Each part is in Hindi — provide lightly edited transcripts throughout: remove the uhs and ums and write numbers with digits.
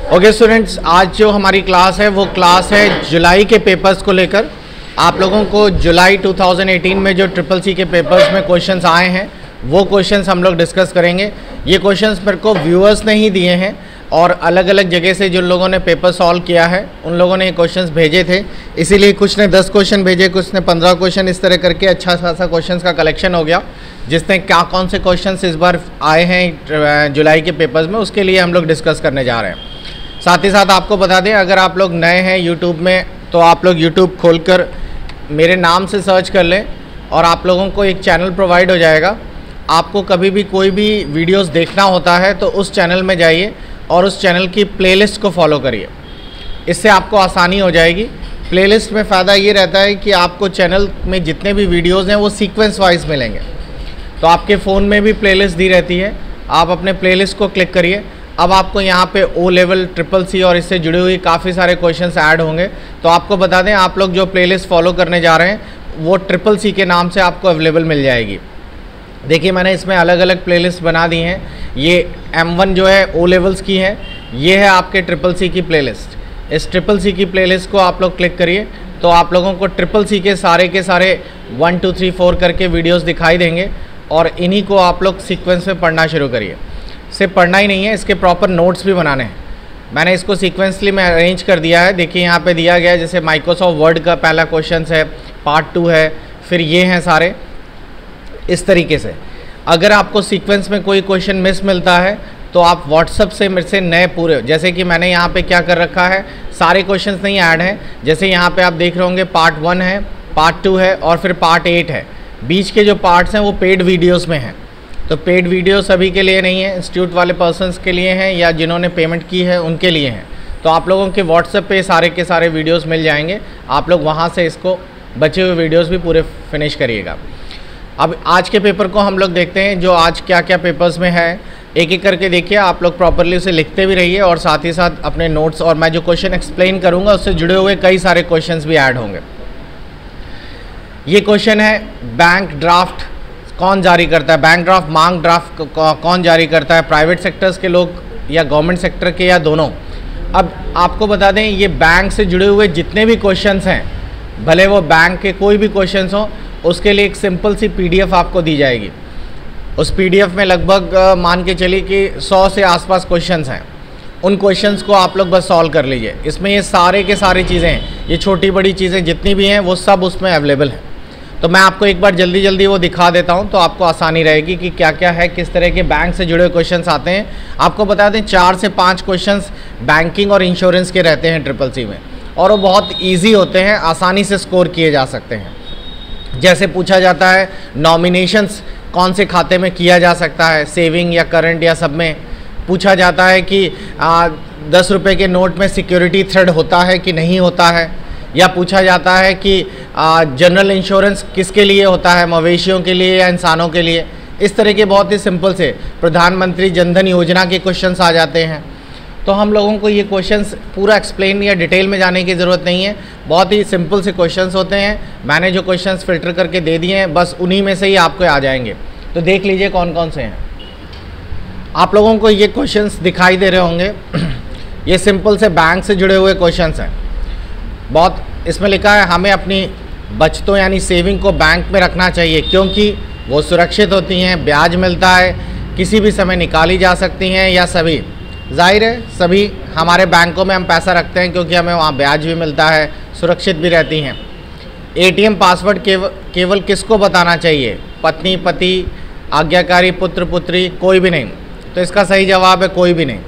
ओके स्टूडेंट्स, आज जो हमारी क्लास है वो क्लास है जुलाई के पेपर्स को लेकर। आप लोगों को जुलाई 2018 में जो ट्रिपल सी के पेपर्स में क्वेश्चंस आए हैं वो क्वेश्चंस हम लोग डिस्कस करेंगे। ये क्वेश्चंस मेरे को व्यूअर्स ने ही दिए हैं और अलग अलग जगह से जिन लोगों ने पेपर सॉल्व किया है उन लोगों ने ये क्वेश्चंस भेजे थे, इसीलिए कुछ ने 10 क्वेश्चन भेजे, कुछ ने 15 क्वेश्चन, इस तरह करके अच्छा खासा क्वेश्चंस का कलेक्शन हो गया। जिसने क्या कौन से क्वेश्चंस इस बार आए हैं जुलाई के पेपर्स में, उसके लिए हम लोग डिस्कस करने जा रहे हैं। साथ ही साथ आपको बता दें, अगर आप लोग नए हैं यूट्यूब में तो आप लोग यूट्यूब खोलकर मेरे नाम से सर्च कर लें और आप लोगों को एक चैनल प्रोवाइड हो जाएगा। आपको कभी भी कोई भी वीडियोस देखना होता है तो उस चैनल में जाइए और उस चैनल की प्लेलिस्ट को फॉलो करिए, इससे आपको आसानी हो जाएगी। प्लेलिस्ट में फ़ायदा ये रहता है कि आपको चैनल में जितने भी वीडियोज़ हैं वो सीक्वेंस वाइज मिलेंगे। तो आपके फ़ोन में भी प्लेलिस्ट दी रहती है, आप अपने प्लेलिस्ट को क्लिक करिए। अब आपको यहाँ पे ओ लेवल, ट्रिपल सी और इससे जुड़ी हुई काफ़ी सारे क्वेश्चंस ऐड होंगे। तो आपको बता दें, आप लोग जो प्लेलिस्ट फॉलो करने जा रहे हैं वो ट्रिपल सी के नाम से आपको अवेलेबल मिल जाएगी। देखिए, मैंने इसमें अलग अलग प्लेलिस्ट बना दी हैं। ये M1 जो है ओ लेवल्स की है, ये है आपके ट्रिपल सी की प्लेलिस्ट। इस ट्रिपल सी की प्लेलिस्ट को आप लोग क्लिक करिए तो आप लोगों को ट्रिपल सी के सारे 1 2 3 4 करके वीडियोस दिखाई देंगे और इन्हीं को आप लोग सीक्वेंस में पढ़ना शुरू करिए। सिर्फ पढ़ना ही नहीं है, इसके प्रॉपर नोट्स भी बनाने हैं। मैंने इसको सीक्वेंसली में अरेंज कर दिया है। देखिए यहाँ पे दिया गया है, जैसे माइक्रोसॉफ्ट वर्ड का पहला क्वेश्चन है, पार्ट 2 है, फिर ये हैं सारे इस तरीके से। अगर आपको सीक्वेंस में कोई क्वेश्चन मिस मिलता है तो आप व्हाट्सअप से मेरे से नए पूरे, जैसे कि मैंने यहाँ पे क्या कर रखा है, सारे क्वेश्चंस नहीं ऐड हैं। जैसे यहाँ पे आप देख रहे होंगे पार्ट 1 है, पार्ट 2 है और फिर पार्ट 8 है। बीच के जो पार्ट्स हैं वो पेड वीडियोस में हैं। तो पेड वीडियो सभी के लिए नहीं है, इंस्टीट्यूट वाले पर्सन्स के लिए हैं या जिन्होंने पेमेंट की है उनके लिए हैं। तो आप लोगों के व्हाट्सएप पे सारे के सारे वीडियोस मिल जाएंगे, आप लोग वहाँ से इसको बचे हुए वीडियोस भी पूरे फिनिश करिएगा। अब आज के पेपर को हम लोग देखते हैं, जो आज क्या क्या पेपर्स में है एक एक करके देखिए। आप लोग प्रॉपरली उसे लिखते भी रहिए और साथ ही साथ अपने नोट्स, और मैं जो क्वेश्चन एक्सप्लेन करूँगा उससे जुड़े हुए कई सारे क्वेश्चन भी ऐड होंगे। ये क्वेश्चन है, बैंक ड्राफ्ट कौन जारी करता है, बैंक ड्राफ्ट, मांग ड्राफ्ट कौन जारी करता है, प्राइवेट सेक्टर्स के लोग या गवर्नमेंट सेक्टर के या दोनों। अब आपको बता दें, ये बैंक से जुड़े हुए जितने भी क्वेश्चंस हैं, भले वो बैंक के कोई भी क्वेश्चंस हों, उसके लिए एक सिंपल सी PDF आपको दी जाएगी। उस PDF में लगभग मान के चलिए कि 100 से आसपास क्वेश्चंस हैं। उन क्वेश्चंस को आप लोग बस सॉल्व कर लीजिए। इसमें ये सारे के सारी चीज़ें हैं, ये छोटी बड़ी चीज़ें जितनी भी हैं वो सब उसमें अवेलेबल हैं। तो मैं आपको एक बार जल्दी जल्दी वो दिखा देता हूँ तो आपको आसानी रहेगी कि क्या क्या है, किस तरह के बैंक से जुड़े हुए क्वेश्चंस आते हैं। आपको बता दें 4 से 5 क्वेश्चंस बैंकिंग और इंश्योरेंस के रहते हैं ट्रिपल सी में, और वो बहुत ईजी होते हैं, आसानी से स्कोर किए जा सकते हैं। जैसे पूछा जाता है नॉमिनेशंस कौन से खाते में किया जा सकता है, सेविंग या करंट या सब में। पूछा जाता है कि 10 रुपये के नोट में सिक्योरिटी थ्रेड होता है कि नहीं होता है, या पूछा जाता है कि जनरल इंश्योरेंस किसके लिए होता है, मवेशियों के लिए या इंसानों के लिए। इस तरह के बहुत ही सिंपल से प्रधानमंत्री जनधन योजना के क्वेश्चंस आ जाते हैं। तो हम लोगों को ये क्वेश्चंस पूरा एक्सप्लेन या डिटेल में जाने की ज़रूरत नहीं है, बहुत ही सिंपल से क्वेश्चंस होते हैं। मैंने जो क्वेश्चंस फ़िल्टर करके दे दिए हैं, बस उन्हीं में से ही आपको आ जाएंगे। तो देख लीजिए कौन कौन से हैं। आप लोगों को ये क्वेश्चंस दिखाई दे रहे होंगे, ये सिंपल से बैंक से जुड़े हुए क्वेश्चंस हैं। बहुत इसमें लिखा है, हमें अपनी बचतों यानी सेविंग को बैंक में रखना चाहिए क्योंकि वो सुरक्षित होती हैं, ब्याज मिलता है, किसी भी समय निकाली जा सकती हैं, या सभी। जाहिर है सभी हमारे बैंकों में हम पैसा रखते हैं क्योंकि हमें वहाँ ब्याज भी मिलता है, सुरक्षित भी रहती हैं। ATM पासवर्ड केवल किसको बताना चाहिए, पत्नी, पति, आज्ञाकारी, पुत्र, पुत्री, कोई भी नहीं। तो इसका सही जवाब है कोई भी नहीं।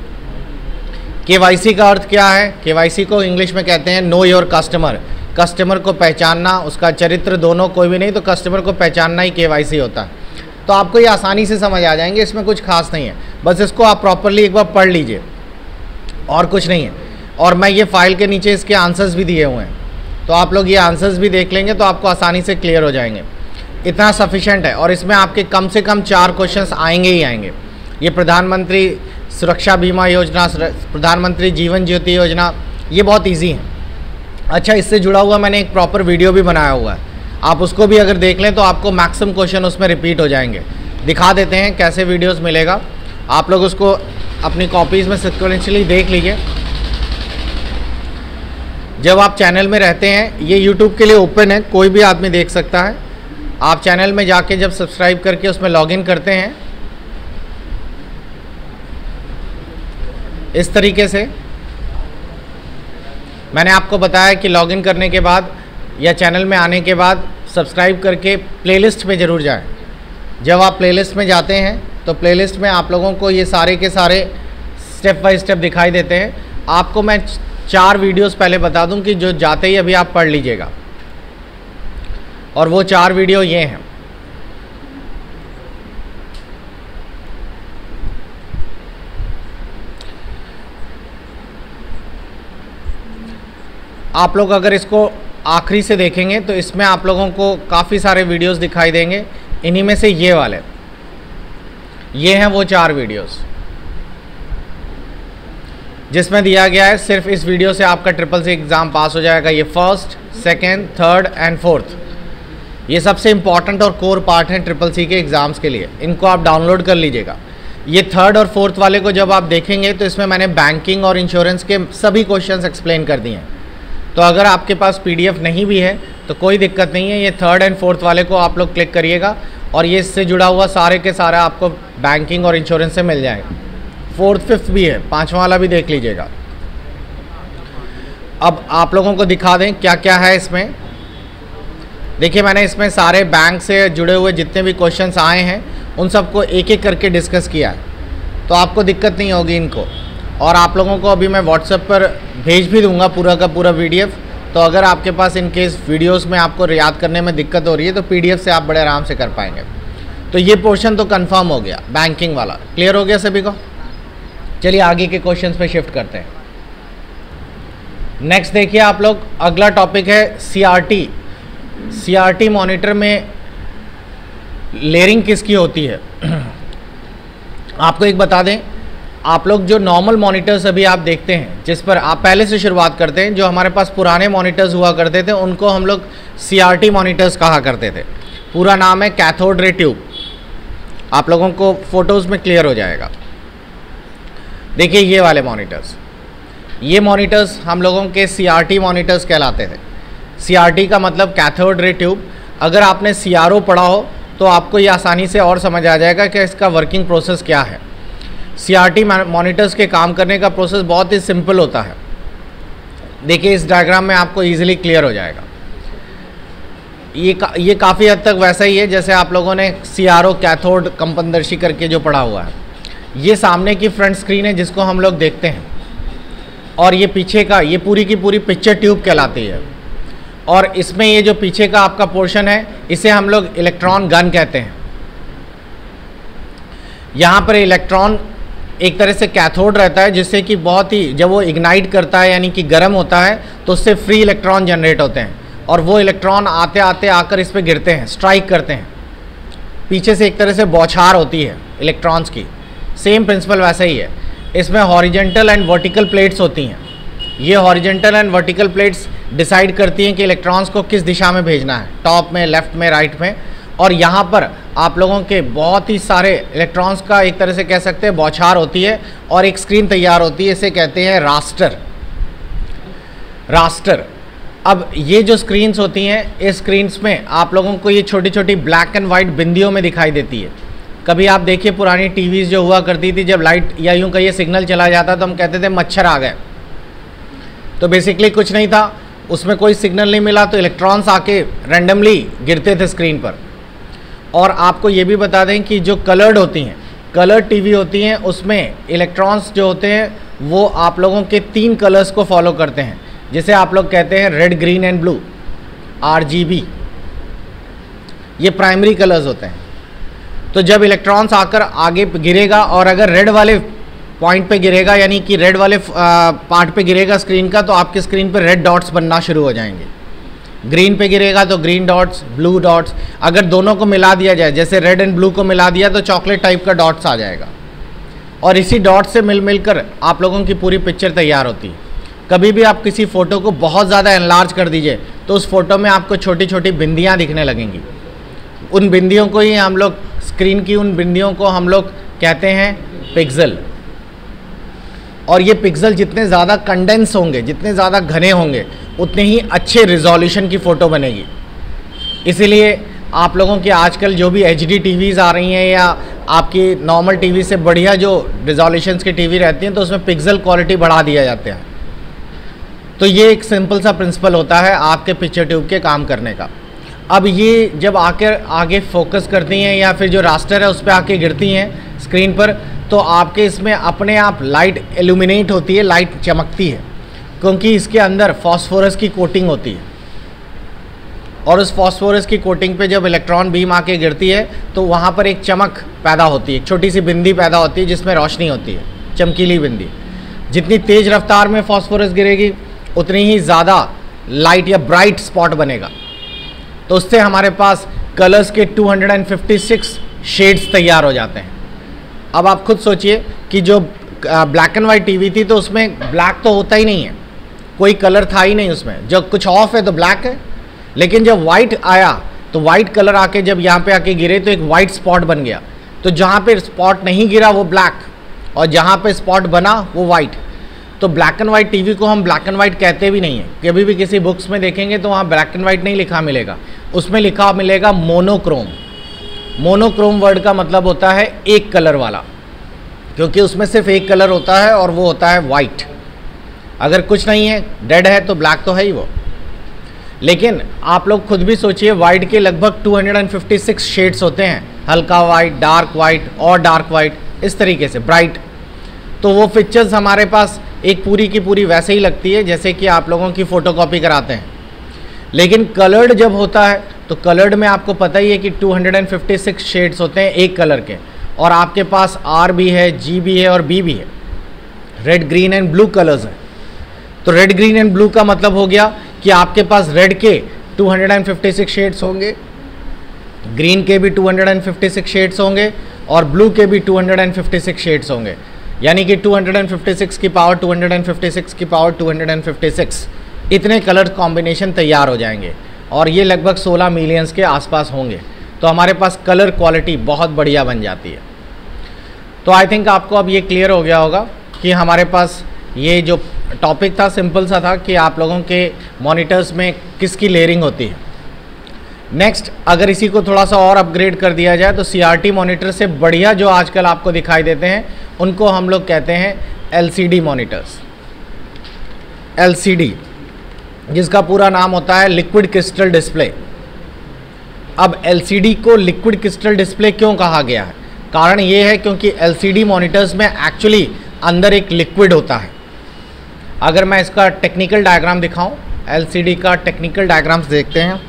KYC का अर्थ क्या है? KYC को इंग्लिश में कहते हैं नो योर कस्टमर। कस्टमर को पहचानना, उसका चरित्र दोनों, कोई भी नहीं, तो कस्टमर को पहचानना ही KYC होता है। तो आपको ये आसानी से समझ आ जाएंगे, इसमें कुछ खास नहीं है, बस इसको आप प्रॉपरली एक बार पढ़ लीजिए और कुछ नहीं है। और मैं ये फाइल के नीचे इसके आंसर्स भी दिए हुए हैं, तो आप लोग ये आंसर्स भी देख लेंगे तो आपको आसानी से क्लियर हो जाएंगे। इतना सफिशेंट है, और इसमें आपके कम से कम 4 क्वेश्चंस आएंगे ही आएंगे। ये प्रधानमंत्री सुरक्षा बीमा योजना, प्रधानमंत्री जीवन ज्योति योजना, ये बहुत ईजी है। अच्छा, इससे जुड़ा हुआ मैंने एक प्रॉपर वीडियो भी बनाया हुआ है, आप उसको भी अगर देख लें तो आपको मैक्सिमम क्वेश्चन उसमें रिपीट हो जाएंगे। दिखा देते हैं कैसे वीडियोस मिलेगा, आप लोग उसको अपनी कॉपीज़ में सिक्वेंशियली देख लीजिए। जब आप चैनल में रहते हैं, ये यूट्यूब के लिए ओपन है, कोई भी आदमी देख सकता है। आप चैनल में जाके जब सब्सक्राइब करके उसमें लॉगिन करते हैं इस तरीके से, मैंने आपको बताया कि लॉगिन करने के बाद या चैनल में आने के बाद सब्सक्राइब करके प्लेलिस्ट में ज़रूर जाएं। जब आप प्लेलिस्ट में जाते हैं तो प्लेलिस्ट में आप लोगों को ये सारे के सारे स्टेप बाय स्टेप दिखाई देते हैं। आपको मैं 4 वीडियोस पहले बता दूं कि जो जाते ही अभी आप पढ़ लीजिएगा, और वो 4 वीडियो ये हैं। आप लोग अगर इसको आखिरी से देखेंगे तो इसमें आप लोगों को काफ़ी सारे वीडियोस दिखाई देंगे। इन्हीं में से ये वाले, ये हैं वो 4 वीडियोस जिसमें दिया गया है सिर्फ इस वीडियो से आपका CCC एग्ज़ाम पास हो जाएगा। ये first, second, third and fourth, ये सबसे इम्पॉर्टेंट और कोर पार्ट हैं CCC के एग्ज़ाम्स के लिए। इनको आप डाउनलोड कर लीजिएगा। ये थर्ड और फोर्थ वाले को जब आप देखेंगे तो इसमें मैंने बैंकिंग और इंश्योरेंस के सभी क्वेश्चंस एक्सप्लेन कर दिए हैं। तो अगर आपके पास PDF नहीं भी है तो कोई दिक्कत नहीं है, ये थर्ड एंड फोर्थ वाले को आप लोग क्लिक करिएगा और ये इससे जुड़ा हुआ सारे के सारा आपको बैंकिंग और इंश्योरेंस से मिल जाएगा। फोर्थ फिफ्थ भी है, 5वां वाला भी देख लीजिएगा। अब आप लोगों को दिखा दें क्या क्या है इसमें। देखिए, मैंने इसमें सारे बैंक से जुड़े हुए जितने भी क्वेश्चंस आए हैं उन सबको एक एक करके डिस्कस किया है, तो आपको दिक्कत नहीं होगी इनको। और आप लोगों को अभी मैं व्हाट्सएप पर भेज भी दूंगा पूरा का पूरा PDF। तो अगर आपके पास इन केस वीडियोस में आपको याद करने में दिक्कत हो रही है तो PDF से आप बड़े आराम से कर पाएंगे। तो ये पोर्शन तो कंफर्म हो गया, बैंकिंग वाला क्लियर हो गया सभी को। चलिए आगे के क्वेश्चंस पे शिफ्ट करते हैं। नेक्स्ट देखिए आप लोग, अगला टॉपिक है CRT। CRT मॉनिटर में लेयरिंग किसकी होती है? आपको एक बता दें, आप लोग जो नॉर्मल मॉनिटर्स अभी आप देखते हैं, जिस पर आप पहले से शुरुआत करते हैं, जो हमारे पास पुराने मॉनिटर्स हुआ करते थे उनको हम लोग CRT मॉनिटर्स कहा करते थे। पूरा नाम है कैथोड रे ट्यूब। आप लोगों को फोटोज़ में क्लियर हो जाएगा। देखिए ये वाले मॉनिटर्स, ये मॉनिटर्स हम लोगों के CRT मॉनिटर्स कहलाते थे। CRT का मतलब कैथोड रे ट्यूब। अगर आपने CRO पढ़ा हो तो आपको ये आसानी से और समझ आ जाएगा कि इसका वर्किंग प्रोसेस क्या है। CRT मॉनिटर्स के काम करने का प्रोसेस बहुत ही सिंपल होता है। देखिए इस डायग्राम में आपको ईजिली क्लियर हो जाएगा। ये काफ़ी हद तक वैसा ही है जैसे आप लोगों ने CRO कैथोड कंपनदर्शी करके जो पढ़ा हुआ है। ये सामने की फ्रंट स्क्रीन है जिसको हम लोग देखते हैं, और ये पीछे का, ये पूरी की पूरी पिक्चर ट्यूब कहलाती है। और इसमें ये जो पीछे का आपका पोर्शन है इसे हम लोग इलेक्ट्रॉन गन कहते हैं। यहाँ पर इलेक्ट्रॉन एक तरह से कैथोड रहता है, जिससे कि बहुत ही, जब वो इग्नाइट करता है यानी कि गर्म होता है तो उससे फ्री इलेक्ट्रॉन जनरेट होते हैं, और वो इलेक्ट्रॉन आते आते आकर इस पर गिरते हैं, स्ट्राइक करते हैं। पीछे से एक तरह से बौछार होती है इलेक्ट्रॉन्स की। सेम प्रिंसिपल वैसा ही है। इसमें हॉरिजेंटल एंड वर्टिकल प्लेट्स होती हैं। ये horizontal and vertical plates decide करती हैं कि इलेक्ट्रॉन्स को किस दिशा में भेजना है, टॉप में, लेफ्ट में, राइट में। और यहाँ पर आप लोगों के बहुत ही सारे इलेक्ट्रॉन्स का एक तरह से कह सकते हैं बौछार होती है, और एक स्क्रीन तैयार होती है, इसे कहते हैं रास्टर। रास्टर। अब ये जो स्क्रीन्स होती हैं, इस स्क्रीन्स में आप लोगों को ये छोटी छोटी ब्लैक एंड वाइट बिंदियों में दिखाई देती है। कभी आप देखिए पुरानी टीवीज़ जो हुआ करती थी, जब लाइट या यूं कहिए सिग्नल चला जाता तो हम कहते थे मच्छर आ गए। तो बेसिकली कुछ नहीं था, उसमें कोई सिग्नल नहीं मिला तो इलेक्ट्रॉन्स आके रैंडमली गिरते थे स्क्रीन पर। और आपको ये भी बता दें कि जो कलर्ड होती हैं, कलर्ड टीवी होती हैं, उसमें इलेक्ट्रॉन्स जो होते हैं वो आप लोगों के 3 कलर्स को फॉलो करते हैं, जिसे आप लोग कहते हैं red, green and blue, RGB। ये प्राइमरी कलर्स होते हैं। तो जब इलेक्ट्रॉन्स आकर आगे गिरेगा, और अगर रेड वाले पॉइंट पे गिरेगा यानी कि रेड वाले पार्ट पे गिरेगा स्क्रीन का, तो आपकी स्क्रीन पे रेड डॉट्स बनना शुरू हो जाएंगे। ग्रीन पे गिरेगा तो ग्रीन डॉट्स, ब्लू डॉट्स। अगर दोनों को मिला दिया जाए, जैसे रेड एंड ब्लू को मिला दिया, तो चॉकलेट टाइप का डॉट्स आ जाएगा। और इसी डॉट से मिलकर आप लोगों की पूरी पिक्चर तैयार होती है। कभी भी आप किसी फ़ोटो को बहुत ज़्यादा एनलार्ज कर दीजिए तो उस फोटो में आपको छोटी छोटी बिंदियाँ दिखने लगेंगी। उन बिंदियों को ही हम लोग, स्क्रीन की उन बिंदियों को हम लोग कहते हैं पिक्सल। और ये पिक्सल जितने ज़्यादा कंडेंस होंगे, जितने ज़्यादा घने होंगे, उतने ही अच्छे रिजोल्यूशन की फ़ोटो बनेगी। इसीलिए आप लोगों की आजकल जो भी HD टीवीज़ आ रही हैं या आपकी नॉर्मल टीवी से बढ़िया जो रिजोल्यूशंस की टीवी रहती हैं, तो उसमें पिक्सल क्वालिटी बढ़ा दिया जाते हैं। तो ये एक सिंपल सा प्रिंसिपल होता है आपके पिक्चर ट्यूब के काम करने का। अब ये जब आगे फोकस करती हैं या फिर जो रास्टर है उस पर आके गिरती हैं स्क्रीन पर, तो आपके इसमें अपने आप लाइट एल्यूमिनेट होती है, लाइट चमकती है, क्योंकि इसके अंदर फॉस्फोरस की कोटिंग होती है। और उस फॉस्फोरस की कोटिंग पे जब इलेक्ट्रॉन बीम आके गिरती है तो वहाँ पर एक चमक पैदा होती है, एक छोटी सी बिंदी पैदा होती है जिसमें रोशनी होती है, चमकीली बिंदी। जितनी तेज़ रफ्तार में फॉस्फोरस गिरेगी उतनी ही ज़्यादा लाइट या ब्राइट स्पॉट बनेगा। तो उससे हमारे पास कलर्स के 256 शेड्स तैयार हो जाते हैं। अब आप खुद सोचिए कि जो ब्लैक एंड वाइट टीवी थी तो उसमें ब्लैक तो होता ही नहीं है, कोई कलर था ही नहीं उसमें। जब कुछ ऑफ है तो ब्लैक है, लेकिन जब वाइट आया तो वाइट कलर आके जब यहाँ पे आके गिरे तो एक वाइट स्पॉट बन गया। तो जहाँ पे स्पॉट नहीं गिरा वो ब्लैक, और जहाँ पे स्पॉट बना वो वाइट। तो ब्लैक एंड वाइट टीवी को हम ब्लैक एंड वाइट कहते भी नहीं हैं। कभी भी किसी बुक्स में देखेंगे तो वहाँ ब्लैक एंड वाइट नहीं लिखा मिलेगा, उसमें लिखा मिलेगा मोनोक्रोम। मोनोक्रोम वर्ड का मतलब होता है एक कलर वाला, क्योंकि उसमें सिर्फ एक कलर होता है और वो होता है वाइट। अगर कुछ नहीं है, डेड है, तो ब्लैक तो है ही वो। लेकिन आप लोग खुद भी सोचिए, वाइट के लगभग 256 शेड्स होते हैं, हल्का वाइट, डार्क वाइट और डार्क वाइट, इस तरीके से ब्राइट। तो वो पिक्चर्स हमारे पास एक पूरी की पूरी वैसे ही लगती है जैसे कि आप लोगों की फ़ोटोकॉपी कराते हैं। लेकिन कलर्ड जब होता है तो कलर्ड में आपको पता ही है कि 256 शेड्स होते हैं एक कलर के, और आपके पास R भी है, G भी है और B भी है। Red, green and blue colours हैं। तो रेड, ग्रीन एंड ब्लू का मतलब हो गया कि आपके पास रेड के 256 शेड्स होंगे, ग्रीन के भी 256 शेड्स होंगे और ब्लू के भी 256 शेड्स होंगे। यानी कि 256 की पावर 256 की पावर 256 इतने कलर कॉम्बिनेशन तैयार हो जाएंगे, और ये लगभग 16 मिलियंस के आसपास होंगे। तो हमारे पास कलर क्वालिटी बहुत बढ़िया बन जाती है। तो आई थिंक आपको अब ये क्लियर हो गया होगा कि हमारे पास ये जो टॉपिक था सिंपल सा था कि आप लोगों के मॉनिटर्स में किसकी लेयरिंग होती है। नेक्स्ट, अगर इसी को थोड़ा सा और अपग्रेड कर दिया जाए तो CRT मॉनिटर से बढ़िया जो आजकल आपको दिखाई देते हैं उनको हम लोग कहते हैं LCD मॉनिटर्स। LCD जिसका पूरा नाम होता है लिक्विड क्रिस्टल डिस्प्ले। अब LCD को लिक्विड क्रिस्टल डिस्प्ले क्यों कहा गया है? कारण ये है क्योंकि LCD मॉनिटर्स में एक्चुअली अंदर एक लिक्विड होता है। अगर मैं इसका टेक्निकल डायग्राम दिखाऊं, LCD का टेक्निकल डायग्राम्स देखते हैं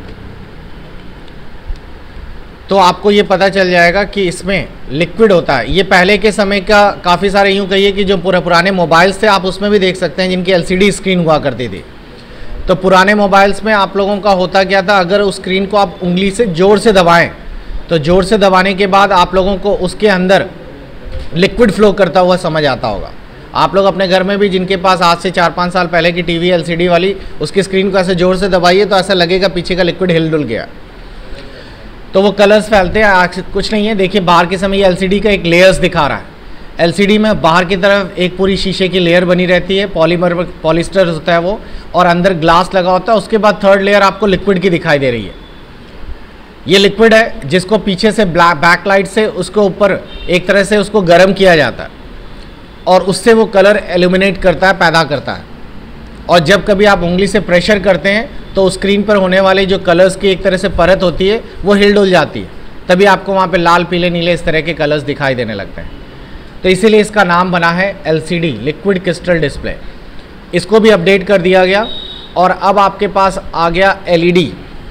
तो आपको ये पता चल जाएगा कि इसमें लिक्विड होता है। ये पहले के समय का काफ़ी सारे यूँ कहिए कि जो पुराने मोबाइल्स थे आप उसमें भी देख सकते हैं जिनकी LCD स्क्रीन हुआ करती थी। तो पुराने मोबाइल्स में आप लोगों का होता क्या था, अगर उस स्क्रीन को आप उंगली से ज़ोर से दबाएं तो ज़ोर से दबाने के बाद आप लोगों को उसके अंदर लिक्विड फ्लो करता हुआ समझ आता होगा। आप लोग अपने घर में भी जिनके पास आज से 4-5 साल पहले की टीवी LCD वाली, उसकी स्क्रीन को ऐसे ज़ोर से दबाइए तो ऐसा लगेगा पीछे का लिक्विड हिल डुल गया। तो वो कलर्स फैलते हैं। आज कुछ नहीं है, देखिए बाहर के समय ये LCD का एक लेयर्स दिखा रहा है। LCD में बाहर की तरफ एक पूरी शीशे की लेयर बनी रहती है, पॉलिस्टर होता है वो, और अंदर ग्लास लगा होता है। उसके बाद थर्ड लेयर आपको लिक्विड की दिखाई दे रही है। ये लिक्विड है जिसको पीछे से बैक लाइट से उसको ऊपर एक तरह से उसको गर्म किया जाता है और उससे वो कलर एल्यूमिनेट करता है, पैदा करता है। और जब कभी आप उंगली से प्रेशर करते हैं तो स्क्रीन पर होने वाले जो कलर्स की एक तरह से परत होती है वो हिल डुल जाती है, तभी आपको वहाँ पे लाल, पीले, नीले इस तरह के कलर्स दिखाई देने लगते हैं। तो इसीलिए इसका नाम बना है LCD, लिक्विड क्रिस्टल डिस्प्ले। इसको भी अपडेट कर दिया गया और अब आपके पास आ गया LED,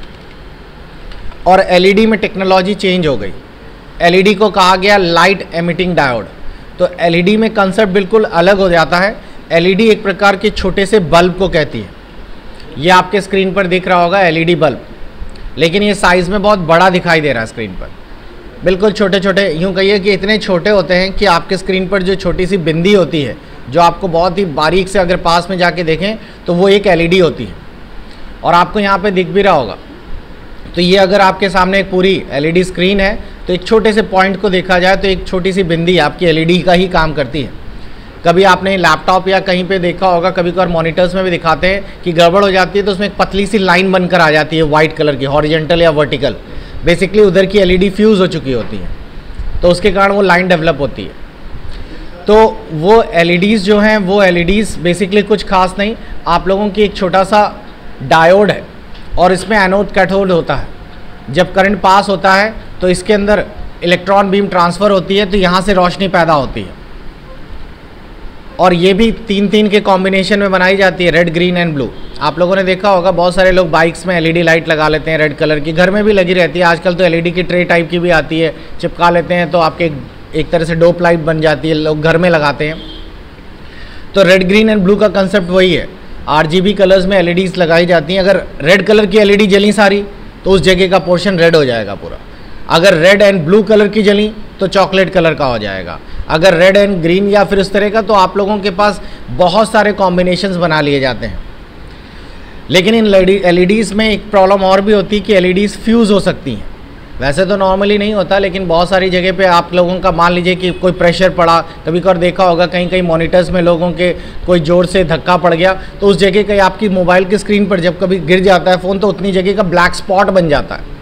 और LED में टेक्नोलॉजी चेंज हो गई। LED को कहा गया लाइट एमिटिंग डायोड। तो LED में कंसेप्ट बिल्कुल अलग हो जाता है। LED एक प्रकार के छोटे से बल्ब को कहती है। ये आपके स्क्रीन पर दिख रहा होगा LED बल्ब, लेकिन ये साइज़ में बहुत बड़ा दिखाई दे रहा है स्क्रीन पर। बिल्कुल छोटे छोटे, यूँ कहिए कि इतने छोटे होते हैं कि आपके स्क्रीन पर जो छोटी सी बिंदी होती है, जो आपको बहुत ही बारीक से अगर पास में जाके देखें तो वो एक LED होती है, और आपको यहाँ पे दिख भी रहा होगा। तो ये अगर आपके सामने एक पूरी LED स्क्रीन है तो एक छोटे से पॉइंट को देखा जाए तो एक छोटी सी बिंदी आपकी LED का ही काम करती है। कभी आपने लैपटॉप या कहीं पे देखा होगा, कभी कभार मॉनिटर्स में भी दिखाते हैं कि गड़बड़ हो जाती है तो उसमें एक पतली सी लाइन बनकर आ जाती है वाइट कलर की, हॉरिजेंटल या वर्टिकल। बेसिकली उधर की एलईडी फ्यूज़ हो चुकी होती है, तो उसके कारण वो लाइन डेवलप होती है। तो वो एलईडीज़ जो हैं वो एलईडीज़ बेसिकली कुछ खास नहीं, आप लोगों की एक छोटा सा डायोड है और इसमें एनोड कैथोड होता है। जब करंट पास होता है तो इसके अंदर इलेक्ट्रॉन बीम ट्रांसफ़र होती है, तो यहाँ से रोशनी पैदा होती है। और ये भी 3-3 के कॉम्बिनेशन में बनाई जाती है, रेड, ग्रीन एंड ब्लू। आप लोगों ने देखा होगा बहुत सारे लोग बाइक्स में एलईडी लाइट लगा लेते हैं रेड कलर की, घर में भी लगी रहती है। आजकल तो एलईडी की ट्रे टाइप की भी आती है, चिपका लेते हैं तो आपके एक तरह से डोप लाइट बन जाती है, लोग घर में लगाते हैं। तो रेड, ग्रीन एंड ब्लू का कंसेप्ट वही है। आरजीबी कलर्स में एलईडीज़ लगाई जाती हैं। अगर रेड कलर की एलईडी जली सारी तो उस जगह का पोर्शन रेड हो जाएगा पूरा। अगर रेड एंड ब्लू कलर की जली तो चॉकलेट कलर का हो जाएगा। अगर रेड एंड ग्रीन या फिर इस तरह का, तो आप लोगों के पास बहुत सारे कॉम्बिनेशंस बना लिए जाते हैं। लेकिन इन एलईडीज़ में एक प्रॉब्लम और भी होती है कि एलईडीज़ फ्यूज़ हो सकती हैं। वैसे तो नॉर्मली नहीं होता, लेकिन बहुत सारी जगह पे आप लोगों का मान लीजिए कि कोई प्रेशर पड़ा, कभी कभार देखा होगा कहीं कहीं मॉनिटर्स में लोगों के कोई जोर से धक्का पड़ गया तो उस जगह का आपकी मोबाइल की स्क्रीन पर जब कभी गिर जाता है फ़ोन तो उतनी जगह का ब्लैक स्पॉट बन जाता है।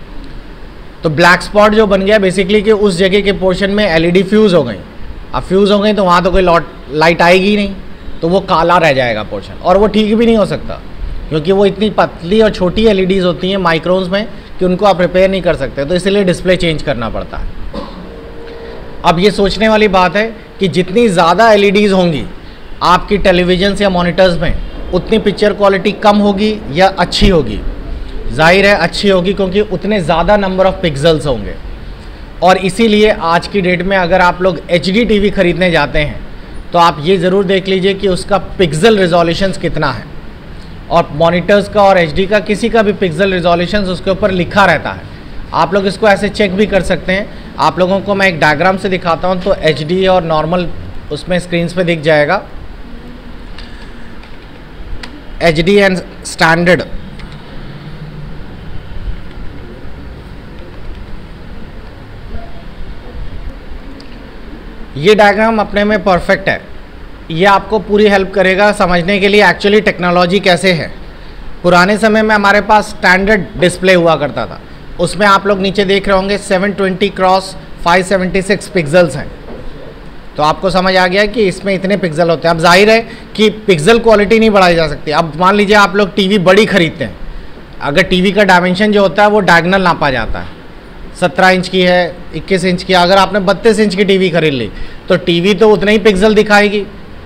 तो ब्लैक स्पॉट जो बन गया बेसिकली कि उस जगह के पोर्शन में एलईडी फ्यूज़ हो गई। अब फ्यूज़ हो गई तो वहाँ तो कोई लाइट आएगी ही नहीं, तो वो काला रह जाएगा पोर्शन, और वो ठीक भी नहीं हो सकता क्योंकि वो इतनी पतली और छोटी एलईडीज़ होती हैं माइक्रोन्स में कि उनको आप रिपेयर नहीं कर सकते, तो इसलिए डिस्प्ले चेंज करना पड़ता है। अब ये सोचने वाली बात है कि जितनी ज़्यादा एलईडीज़ होंगी आपकी टेलीविजन्स या मॉनिटर्स में, उतनी पिक्चर क्वालिटी कम होगी या अच्छी होगी? जाहिर है अच्छी होगी, क्योंकि उतने ज़्यादा नंबर ऑफ़ पिक्सल्स होंगे। और इसीलिए आज की डेट में अगर आप लोग एचडी टीवी ख़रीदने जाते हैं तो आप ये ज़रूर देख लीजिए कि उसका पिक्सल रिजोल्यूशंस कितना है, और मॉनिटर्स का और एचडी का किसी का भी पिक्सल रिजोल्यूशंस उसके ऊपर लिखा रहता है। आप लोग इसको ऐसे चेक भी कर सकते हैं। आप लोगों को मैं एक डायग्राम से दिखाता हूँ तो एचडी और नॉर्मल उसमें स्क्रीन्स पे दिख जाएगा। एचडी एंड स्टैंडर्ड, ये डायग्राम अपने में परफेक्ट है। ये आपको पूरी हेल्प करेगा समझने के लिए एक्चुअली टेक्नोलॉजी कैसे है। पुराने समय में हमारे पास स्टैंडर्ड डिस्प्ले हुआ करता था, उसमें आप लोग नीचे देख रहे होंगे 720x576 पिक्सल्स हैं। तो आपको समझ आ गया कि इसमें इतने पिक्सल होते हैं। अब जाहिर है कि पिक्सल क्वालिटी नहीं बढ़ाई जा सकती। अब मान लीजिए आप लोग टीवी बड़ी खरीदते हैं, अगर टीवी का डायमेंशन जो होता है वो डायगोनल नापा जाता है, 17 इंच की है, 21 इंच की। अगर आपने 32 इंच की टीवी खरीद ली तो टीवी तो उतने ही पिक्सल दिखाएगी,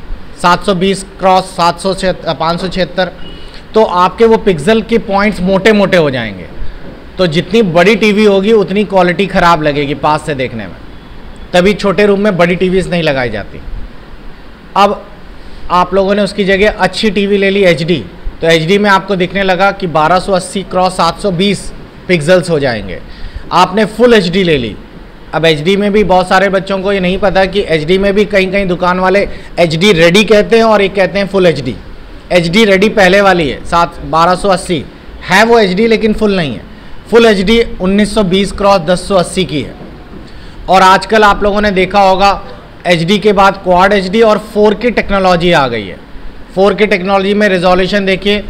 720x576। तो आपके वो पिक्सल के पॉइंट्स मोटे मोटे हो जाएंगे। तो जितनी बड़ी टीवी होगी उतनी क्वालिटी ख़राब लगेगी पास से देखने में, तभी छोटे रूम में बड़ी टीवीज़ नहीं लगाई जाती। अब आप लोगों ने उसकी जगह अच्छी टीवी ले ली एचडी, तो एचडी में आपको दिखने लगा कि 1280x720 पिक्सल्स हो जाएंगे। आपने फुल एचडी ले ली। अब एचडी में भी बहुत सारे बच्चों को ये नहीं पता कि एचडी में भी कहीं कहीं दुकान वाले एचडी रेडी कहते हैं और एक कहते हैं फुल एचडी। एचडी रेडी पहले वाली है 1280 है वो एचडी, लेकिन फुल नहीं है। फुल एचडी 1920x1080 की है। और आजकल आप लोगों ने देखा होगा एचडी के बाद क्वाड एचडी और 4K टेक्नोलॉजी आ गई है। 4K टेक्नोलॉजी में रिजोल्यूशन देखिए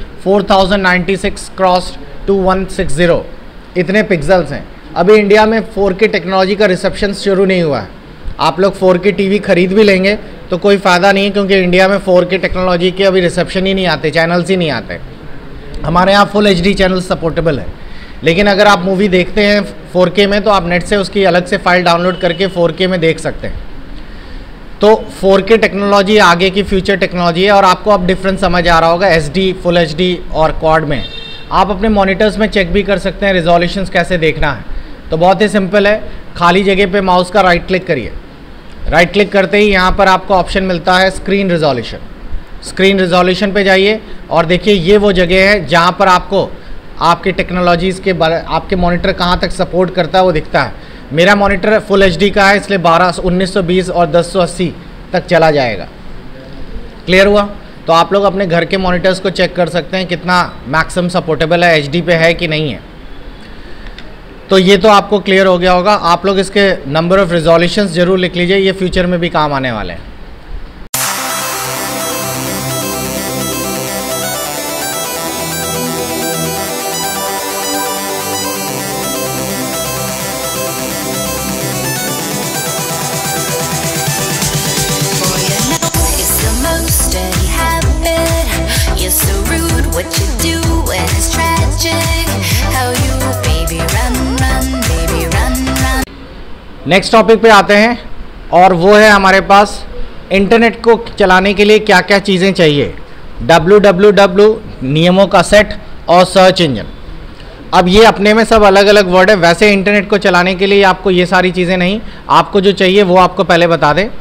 4096x2160, इतने पिक्सल्स हैं। अभी इंडिया में 4K टेक्नोलॉजी का रिसेप्शन शुरू नहीं हुआ है। आप लोग 4K टीवी खरीद भी लेंगे तो कोई फ़ायदा नहीं है, क्योंकि इंडिया में 4K टेक्नोलॉजी के अभी रिसेप्शन ही नहीं आते, चैनल्स ही नहीं आते। हमारे यहाँ फुल एचडी चैनल सपोर्टेबल है, लेकिन अगर आप मूवी देखते हैं 4K में तो आप नेट से उसकी अलग से फ़ाइल डाउनलोड करके 4K में देख सकते हैं। तो 4K टेक्नोलॉजी आगे की फ्यूचर टेक्नोलॉजी है। और आपको अब डिफरेंस समझ आ रहा होगा एचडी, फुल एचडी और क्वाड में। आप अपने मॉनिटर्स में चेक भी कर सकते हैं रिजोल्यूशंस कैसे देखना है। तो बहुत ही सिंपल है, खाली जगह पे माउस का राइट क्लिक करिए। राइट क्लिक करते ही यहाँ पर आपको ऑप्शन मिलता है स्क्रीन रिजोल्यूशन। स्क्रीन रिजोल्यूशन पे जाइए और देखिए ये वो जगह है जहाँ पर आपको आपके टेक्नोलॉजीज़ के बारे, आपके मॉनिटर कहाँ तक सपोर्ट करता है वो दिखता है। मेरा मॉनिटर फुल एचडी का है, इसलिए 1920 और 1080 तक चला जाएगा। क्लियर हुआ? तो आप लोग अपने घर के मॉनिटर्स को चेक कर सकते हैं कितना मैक्सिमम सपोर्टेबल है, एचडी पे है कि नहीं है। तो ये तो आपको क्लियर हो गया होगा। आप लोग इसके नंबर ऑफ़ रिजोल्यूशंस ज़रूर लिख लीजिए, ये फ्यूचर में भी काम आने वाले हैं। नेक्स्ट टॉपिक पे आते हैं और वो है हमारे पास इंटरनेट को चलाने के लिए क्या क्या चीज़ें चाहिए। www नियमों का सेट और सर्च इंजन। अब ये अपने में सब अलग अलग वर्ड है, वैसे इंटरनेट को चलाने के लिए आपको ये सारी चीज़ें नहीं, आपको जो चाहिए वो आपको पहले बता दें।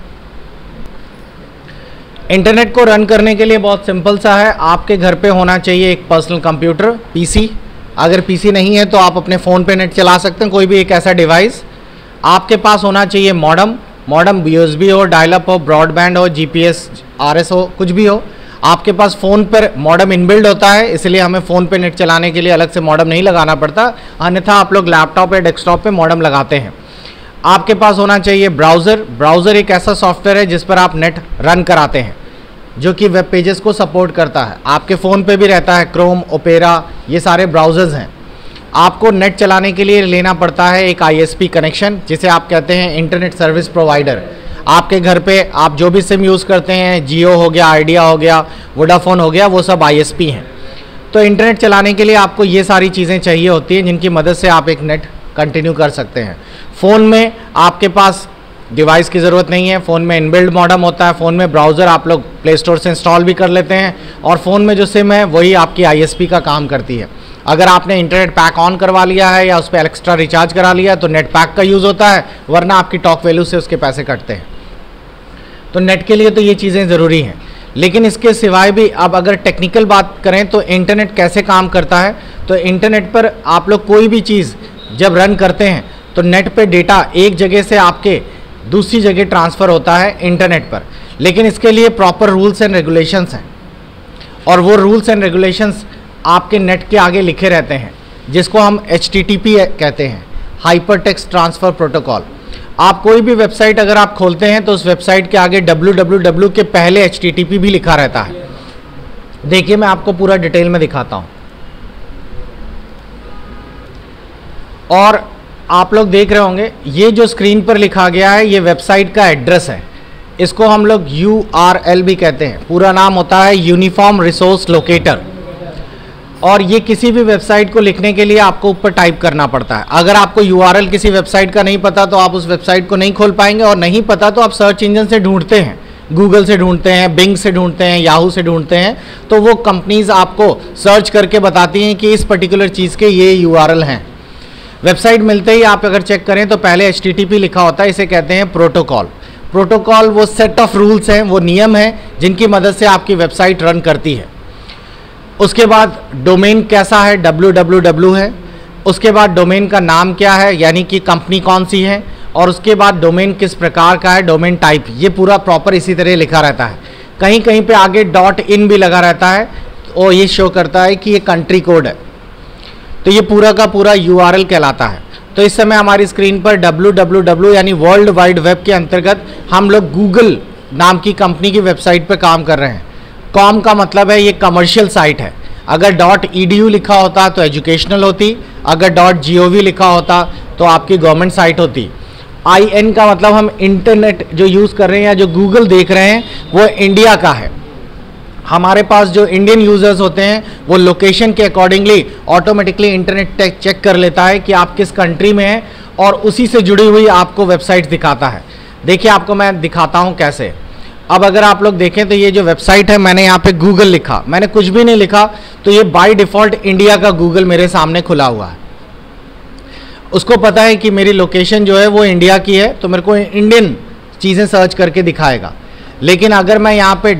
इंटरनेट को रन करने के लिए बहुत सिंपल सा है, आपके घर पे होना चाहिए एक पर्सनल कंप्यूटर पीसी। अगर पीसी नहीं है तो आप अपने फ़ोन पे नेट चला सकते हैं, कोई भी एक ऐसा डिवाइस। आपके पास होना चाहिए मॉडम यूएसबी हो, डायल अप हो, ब्रॉडबैंड हो, जीपीएस आरएस हो, कुछ भी हो। आपके पास फ़ोन पर मॉडम इनबिल्ड होता है, इसलिए हमें फ़ोन पे नेट चलाने के लिए अलग से मॉडम नहीं लगाना पड़ता, अन्यथा आप लोग लैपटॉप या डेस्कटॉप पे मॉडम लगाते हैं। आपके पास होना चाहिए ब्राउज़र एक ऐसा सॉफ्टवेयर है जिस पर आप नेट रन कराते हैं, जो कि वेब पेजेस को सपोर्ट करता है। आपके फ़ोन पे भी रहता है, क्रोम, ओपेरा, ये सारे ब्राउज़र्स हैं। आपको नेट चलाने के लिए लेना पड़ता है एक आईएसपी कनेक्शन, जिसे आप कहते हैं इंटरनेट सर्विस प्रोवाइडर। आपके घर पे आप जो भी सिम यूज़ करते हैं, जियो हो गया, आइडिया हो गया, वोडाफोन हो गया, वो सब आईएसपी हैं। तो इंटरनेट चलाने के लिए आपको ये सारी चीज़ें चाहिए होती हैं, जिनकी मदद से आप एक नेट कंटिन्यू कर सकते हैं। फ़ोन में आपके पास डिवाइस की ज़रूरत नहीं है, फ़ोन में इनबिल्ड मॉडम होता है, फ़ोन में ब्राउज़र आप लोग प्ले स्टोर से इंस्टॉल भी कर लेते हैं, और फ़ोन में जो सिम है वही आपकी आईएसपी का काम करती है। अगर आपने इंटरनेट पैक ऑन करवा लिया है या उस पर एक्स्ट्रा रिचार्ज करा लिया तो नेट पैक का यूज़ होता है, वरना आपकी टॉक वैल्यू से उसके पैसे कटते हैं। तो नेट के लिए तो ये चीज़ें ज़रूरी हैं, लेकिन इसके सिवाय भी अब अगर टेक्निकल बात करें तो इंटरनेट कैसे काम करता है। तो इंटरनेट पर आप लोग कोई भी चीज़ जब रन करते हैं तो नेट पे डेटा एक जगह से आपके दूसरी जगह ट्रांसफ़र होता है इंटरनेट पर, लेकिन इसके लिए प्रॉपर रूल्स एंड रेगुलेशंस हैं, और वो रूल्स एंड रेगुलेशंस आपके नेट के आगे लिखे रहते हैं, जिसको हम HTTP कहते हैं, हाइपर टेक्स्ट ट्रांसफ़र प्रोटोकॉल। आप कोई भी वेबसाइट अगर आप खोलते हैं तो उस वेबसाइट के आगे www के पहले HTTP भी लिखा रहता है। देखिए मैं आपको पूरा डिटेल में दिखाता हूँ। और आप लोग देख रहे होंगे ये जो स्क्रीन पर लिखा गया है ये वेबसाइट का एड्रेस है, इसको हम लोग URL भी कहते हैं। पूरा नाम होता है यूनिफॉर्म रिसोर्स लोकेटर, और ये किसी भी वेबसाइट को लिखने के लिए आपको ऊपर टाइप करना पड़ता है। अगर आपको URL किसी वेबसाइट का नहीं पता तो आप उस वेबसाइट को नहीं खोल पाएंगे, और नहीं पता तो आप सर्च इंजन से ढूंढते हैं, गूगल से ढूंढते हैं, बिंग से ढूंढते हैं, याहू से ढूंढते हैं, तो वो कंपनीज़ आपको सर्च करके बताती हैं कि इस पर्टिकुलर चीज़ के ये URL हैं। वेबसाइट मिलते ही आप अगर चेक करें तो पहले HTTP लिखा होता है, इसे कहते हैं प्रोटोकॉल। प्रोटोकॉल वो सेट ऑफ रूल्स हैं, वो नियम हैं जिनकी मदद से आपकी वेबसाइट रन करती है। उसके बाद डोमेन कैसा है, www है। उसके बाद डोमेन का नाम क्या है, यानी कि कंपनी कौन सी है, और उसके बाद डोमेन किस प्रकार का है, डोमेन टाइप, ये पूरा प्रॉपर इसी तरह लिखा रहता है। कहीं कहीं पे आगे .in भी लगा रहता है, और ये शो करता है कि ये कंट्री कोड है। तो ये पूरा का पूरा URL कहलाता है। तो इस समय हमारी स्क्रीन पर www यानी वर्ल्ड वाइड वेब के अंतर्गत हम लोग गूगल नाम की कंपनी की वेबसाइट पर काम कर रहे हैं। कॉम का मतलब है ये कमर्शियल साइट है। अगर .edu लिखा होता तो एजुकेशनल होती, अगर .gov लिखा होता तो आपकी गवर्नमेंट साइट होती। IN का मतलब हम इंटरनेट जो यूज़ कर रहे हैं या जो गूगल देख रहे हैं वो इंडिया का है। हमारे पास जो इंडियन यूज़र्स होते हैं वो लोकेशन के अकॉर्डिंगली ऑटोमेटिकली इंटरनेट चेक कर लेता है कि आप किस कंट्री में हैं, और उसी से जुड़ी हुई आपको वेबसाइट दिखाता है। देखिए आपको मैं दिखाता हूँ कैसे। अब अगर आप लोग देखें तो ये जो वेबसाइट है, मैंने यहाँ पे गूगल लिखा, मैंने कुछ भी नहीं लिखा, तो ये बाय डिफ़ॉल्ट इंडिया का गूगल मेरे सामने खुला हुआ है। उसको पता है कि मेरी लोकेशन जो है वो इंडिया की है, तो मेरे को इंडियन चीज़ें सर्च करके दिखाएगा। लेकिन अगर मैं यहाँ पे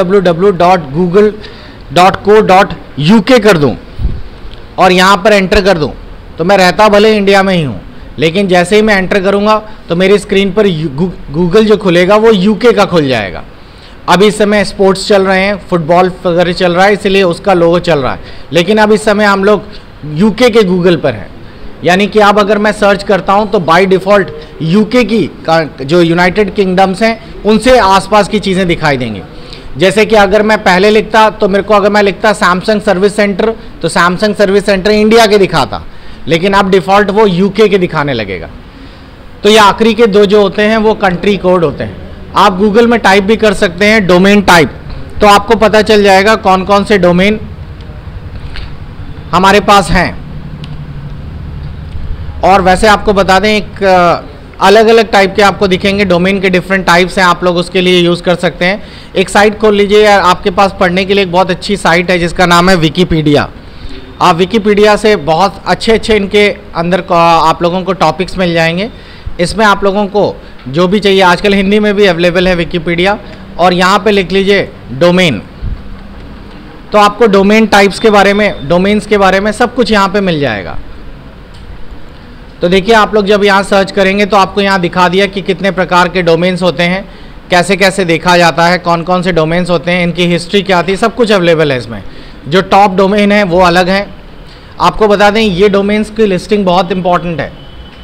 www.google.co.uk कर दूँ और यहाँ पर एंटर कर दूँ, तो मैं रहता भले इंडिया में ही हूँ, लेकिन जैसे ही मैं एंटर करूँगा तो मेरी स्क्रीन पर गूगल जो खुलेगा वो UK का खुल जाएगा। अभी इस समय स्पोर्ट्स चल रहे हैं, फुटबॉल वगैरह चल रहा है, इसलिए उसका लोगो चल रहा है। लेकिन अब इस समय हम लोग UK के गूगल पर हैं, यानी कि अब अगर मैं सर्च करता हूं तो बाय डिफ़ॉल्ट UK की जो यूनाइटेड किंगडम्स हैं उनसे आसपास की चीज़ें दिखाई देंगी। जैसे कि अगर मैं पहले लिखता तो मेरे को, अगर मैं लिखता सैमसंग सर्विस सेंटर, तो सैमसंग सर्विस सेंटर इंडिया के दिखाता, लेकिन अब डिफ़ॉल्ट वो UK के दिखाने लगेगा। तो ये आखिरी के दो जो होते हैं वो कंट्री कोड होते हैं। आप गूगल में टाइप भी कर सकते हैं डोमेन टाइप, तो आपको पता चल जाएगा कौन कौन से डोमेन हमारे पास हैं। और वैसे आपको बता दें, एक अलग अलग टाइप के आपको दिखेंगे, डोमेन के डिफरेंट टाइप्स हैं, आप लोग उसके लिए यूज़ कर सकते हैं। एक साइट खोल लीजिए यार, आपके पास पढ़ने के लिए एक बहुत अच्छी साइट है जिसका नाम है विकीपीडिया। आप विकीपीडिया से बहुत अच्छे इनके अंदर आप लोगों को टॉपिक्स मिल जाएंगे। इसमें आप लोगों को जो भी चाहिए, आजकल हिंदी में भी अवेलेबल है विकीपीडिया, और यहाँ पे लिख लीजिए डोमेन, तो आपको डोमेन टाइप्स के बारे में, डोमेन्स के बारे में सब कुछ यहाँ पे मिल जाएगा। तो देखिए आप लोग जब यहाँ सर्च करेंगे तो आपको यहाँ दिखा दिया कि कितने प्रकार के डोमेन्स होते हैं, कैसे कैसे देखा जाता है, कौन कौन से डोमेन्स होते हैं, इनकी हिस्ट्री क्या थी, सब कुछ अवेलेबल है इसमें। जो टॉप डोमेन है वो अलग है। आपको बता दें ये डोमेन्स की लिस्टिंग बहुत इंपॉर्टेंट है।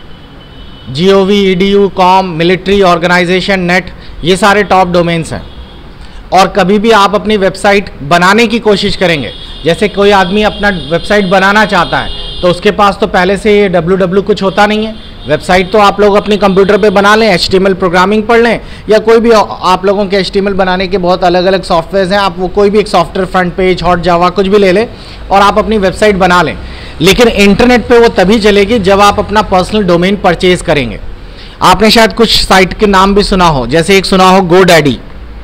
gov, edu, com, military, organisation, net, ये सारे टॉप डोमेन्स हैं। और कभी भी आप अपनी वेबसाइट बनाने की कोशिश करेंगे, जैसे कोई आदमी अपना वेबसाइट बनाना चाहता है तो उसके पास तो पहले से ये www कुछ होता नहीं है। वेबसाइट तो आप लोग अपने कंप्यूटर पे बना लें, HTML प्रोग्रामिंग पढ़ लें, या कोई भी आप लोगों के HTML बनाने के बहुत अलग अलग सॉफ्टवेयर हैं, आप वो कोई भी एक software, front page, hot Java, कुछ भी ले लें और आप अपनी वेबसाइट बना लें। लेकिन इंटरनेट पे वो तभी चलेगी जब आप अपना पर्सनल डोमेन परचेज करेंगे। आपने शायद कुछ साइट के नाम भी सुना हो, जैसे एक सुना हो GoDaddy।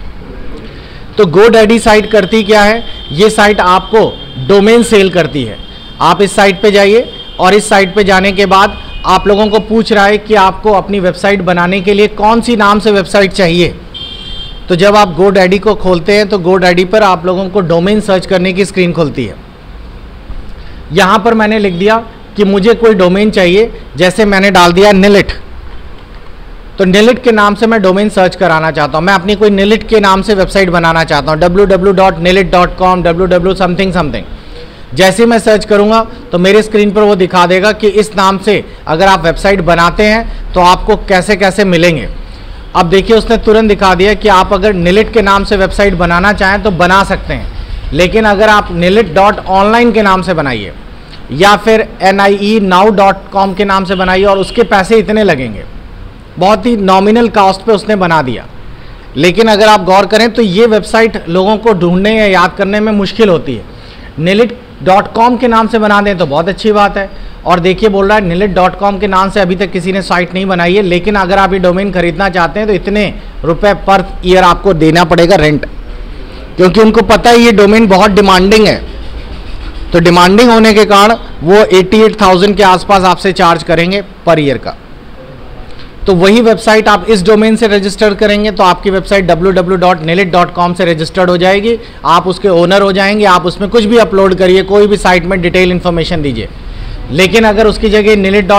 तो GoDaddy साइट करती क्या है, ये साइट आपको डोमेन सेल करती है। आप इस साइट पे जाइए और इस साइट पे जाने के बाद आप लोगों को पूछ रहा है कि आपको अपनी वेबसाइट बनाने के लिए कौन सी नाम से वेबसाइट चाहिए। तो जब आप GoDaddy को खोलते हैं तो GoDaddy पर आप लोगों को डोमेन सर्च करने की स्क्रीन खुलती है। यहाँ पर मैंने लिख दिया कि मुझे कोई डोमेन चाहिए, जैसे मैंने डाल दिया निलिट। तो निलिट के नाम से मैं डोमेन सर्च कराना चाहता हूँ, मैं अपनी कोई निलिट के नाम से वेबसाइट बनाना चाहता हूँ, www.nilit.com, www समथिंग समथिंग। जैसे मैं सर्च करूँगा तो मेरे स्क्रीन पर वो दिखा देगा कि इस नाम से अगर आप वेबसाइट बनाते हैं तो आपको कैसे कैसे मिलेंगे। अब देखिए उसने तुरंत दिखा दिया कि आप अगर निलिट के नाम से वेबसाइट बनाना चाहें तो बना सकते हैं, लेकिन अगर आप nilit.online के नाम से बनाइए या फिर nienow.com के नाम से बनाइए और उसके पैसे इतने लगेंगे, बहुत ही नॉमिनल कॉस्ट पे उसने बना दिया। लेकिन अगर आप गौर करें तो ये वेबसाइट लोगों को ढूंढने या याद करने में मुश्किल होती है। nilit.com के नाम से बना दें तो बहुत अच्छी बात है। और देखिए बोल रहा है nilit.com के नाम से अभी तक किसी ने साइट नहीं बनाई है, लेकिन अगर आप ये डोमेन खरीदना चाहते हैं तो इतने रुपए पर ईयर आपको देना पड़ेगा रेंट, क्योंकि उनको पता है ये डोमेन बहुत डिमांडिंग है। तो डिमांडिंग होने के कारण वो 88,000 के आसपास आपसे चार्ज करेंगे पर ईयर का। तो वही वेबसाइट आप इस डोमेन से रजिस्टर करेंगे तो आपकी वेबसाइट www.nilit.com से रजिस्टर्ड हो जाएगी, आप उसके ओनर हो जाएंगे। आप उसमें कुछ भी अपलोड करिए, कोई भी साइट में डिटेल इन्फॉर्मेशन दीजिए। लेकिन अगर उसकी जगह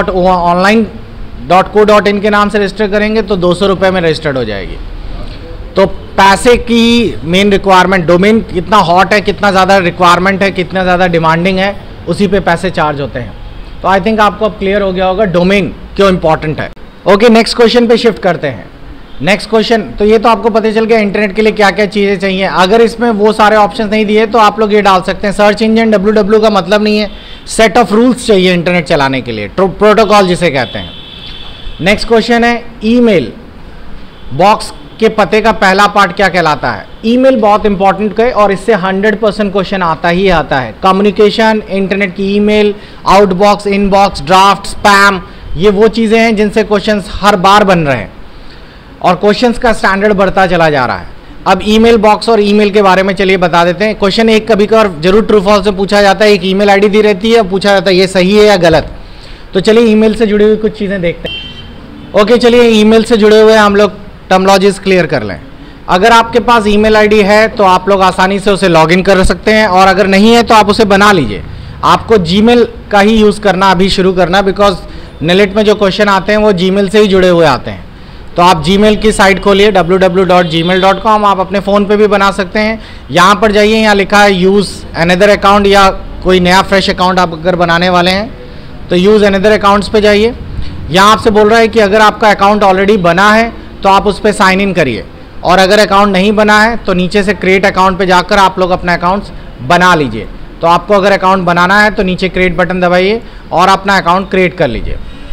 nilit.online.co.in के नाम से रजिस्टर करेंगे तो 200 रुपये में रजिस्टर्ड हो जाएगी। तो पैसे की मेन रिक्वायरमेंट, डोमेन कितना हॉट है, कितना ज़्यादा रिक्वायरमेंट है, कितना ज़्यादा डिमांडिंग है, उसी पे पैसे चार्ज होते हैं। तो आई थिंक आपको अब क्लियर हो गया होगा डोमेन क्यों इंपॉर्टेंट है। ओके, नेक्स्ट क्वेश्चन पे शिफ्ट करते हैं। नेक्स्ट क्वेश्चन, तो ये तो आपको पता चल गया इंटरनेट के लिए क्या क्या चीज़ें चाहिए। अगर इसमें वो सारे ऑप्शन नहीं दिए तो आप लोग ये डाल सकते हैं, सर्च इंजन www का मतलब नहीं है, सेट ऑफ रूल्स चाहिए इंटरनेट चलाने के लिए, प्रोटोकॉल जिसे कहते हैं। नेक्स्ट क्वेश्चन है ईमेल बॉक्स के पते का पहला पार्ट क्या कहलाता है। ईमेल बहुत इंपॉर्टेंट है और इससे 100% क्वेश्चन आता ही आता है। कम्युनिकेशन, इंटरनेट की email, outbox, inbox, draft, spam, ये वो चीज़ें हैं जिनसे क्वेश्चंस हर बार बन रहे हैं और क्वेश्चंस का स्टैंडर्ड बढ़ता चला जा रहा है। अब ईमेल बॉक्स और ईमेल के बारे में चलिए बता देते हैं। क्वेश्चन एक कभी कभार जरूर ट्रू फॉल्स से पूछा जाता है, एक ईमेल आईडी दी रहती है, पूछा जाता है ये सही है या गलत। तो चलिए ईमेल से जुड़ी हुई कुछ चीज़ें देखते हैं। ओके, चलिए ईमेल से जुड़े हुए हम लोग टर्मोलॉजीज क्लियर कर लें। अगर आपके पास ईमेल आईडी है तो आप लोग आसानी से उसे लॉगिन कर सकते हैं, और अगर नहीं है तो आप उसे बना लीजिए। आपको जीमेल का ही यूज़ करना अभी शुरू करना, बिकॉज निलिट में जो क्वेश्चन आते हैं वो जीमेल से ही जुड़े हुए आते हैं। तो आप जीमेल की साइट खोलिए www.gmail.com, आप अपने फ़ोन पे भी बना सकते हैं। यहाँ पर जाइए, यहाँ लिखा है यूज़ अनदर अकाउंट, या कोई नया फ्रेश अकाउंट आप अगर बनाने वाले हैं तो यूज़ अनदर अकाउंट्स पे जाइए। यहाँ आपसे बोल रहा है कि अगर आपका अकाउंट ऑलरेडी बना है तो आप उस पर साइन इन करिए, और अगर अकाउंट नहीं बना है तो नीचे से क्रिएट अकाउंट पे जाकर आप लोग अपना अकाउंट्स बना लीजिए। तो आपको अगर अकाउंट बनाना है तो नीचे क्रिएट बटन दबाइए और अपना अकाउंट क्रिएट कर लीजिए।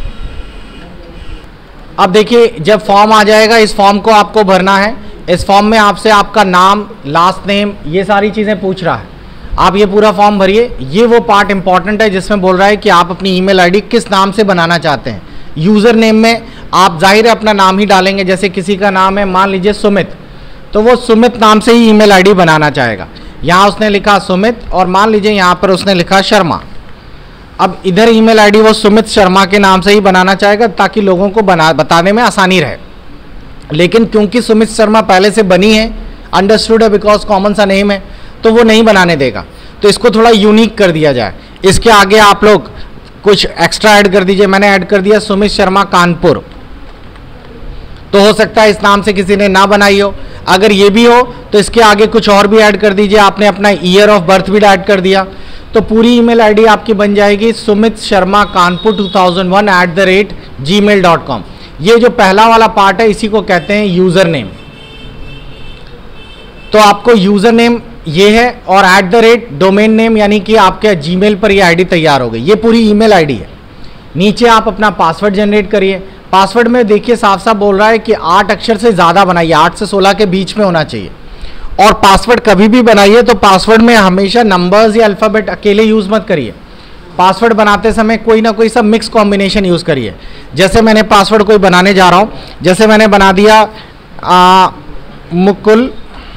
अब देखिए जब फॉर्म आ जाएगा, इस फॉर्म को आपको भरना है। इस फॉर्म में आपसे आपका नाम, लास्ट नेम, ये सारी चीज़ें पूछ रहा है। आप ये पूरा फॉर्म भरिए। ये वो पार्ट इंपॉर्टेंट है जिसमें बोल रहा है कि आप अपनी ईमेल आईडी किस नाम से बनाना चाहते हैं। यूज़र नेम में आप जाहिर है अपना नाम ही डालेंगे। जैसे किसी का नाम है मान लीजिए सुमित, तो वो सुमित नाम से ही ईमेल आईडी बनाना चाहेगा। यहाँ उसने लिखा सुमित और मान लीजिए यहाँ पर उसने लिखा शर्मा। अब इधर ईमेल आईडी वो सुमित शर्मा के नाम से ही बनाना चाहेगा ताकि लोगों को बताने में आसानी रहे। लेकिन क्योंकि सुमित शर्मा पहले से बनी है, अंडरस्टूड है, बिकॉज कॉमन सा नेम है, तो वो नहीं बनाने देगा। तो इसको थोड़ा यूनिक कर दिया जाए। इसके आगे आप लोग कुछ एक्स्ट्रा ऐड कर दीजिए। मैंने ऐड कर दिया सुमित शर्मा कानपुर। तो हो सकता है इस नाम से किसी ने ना बनाई हो। अगर ये भी हो तो इसके आगे कुछ और भी ऐड कर दीजिए। आपने अपना ईयर ऑफ बर्थ भी ऐड कर दिया, तो पूरी ईमेल आईडी आपकी बन जाएगी सुमित शर्मा कानपुर 2001@gmail.com। ये जो पहला वाला पार्ट है इसी को कहते हैं यूजर नेम। तो आपको यूजर नेम ये है और डोमेन नेम यानी कि आपके जीमेल पर ये आईडी तैयार हो गई। ये पूरी ईमेल आईडी है। नीचे आप अपना पासवर्ड जनरेट करिए। पासवर्ड में देखिए साफ साफ बोल रहा है कि 8 अक्षर से ज़्यादा बनाइए, 8 से 16 के बीच में होना चाहिए। और पासवर्ड कभी भी बनाइए तो पासवर्ड में हमेशा नंबर्स या अल्फ़ाबेट अकेले यूज़ मत करिए। पासवर्ड बनाते समय कोई ना कोई सब मिक्स कॉम्बिनेशन यूज़ करिए। जैसे मैंने पासवर्ड कोई बनाने जा रहा हूँ, जैसे मैंने बना दिया मुकुल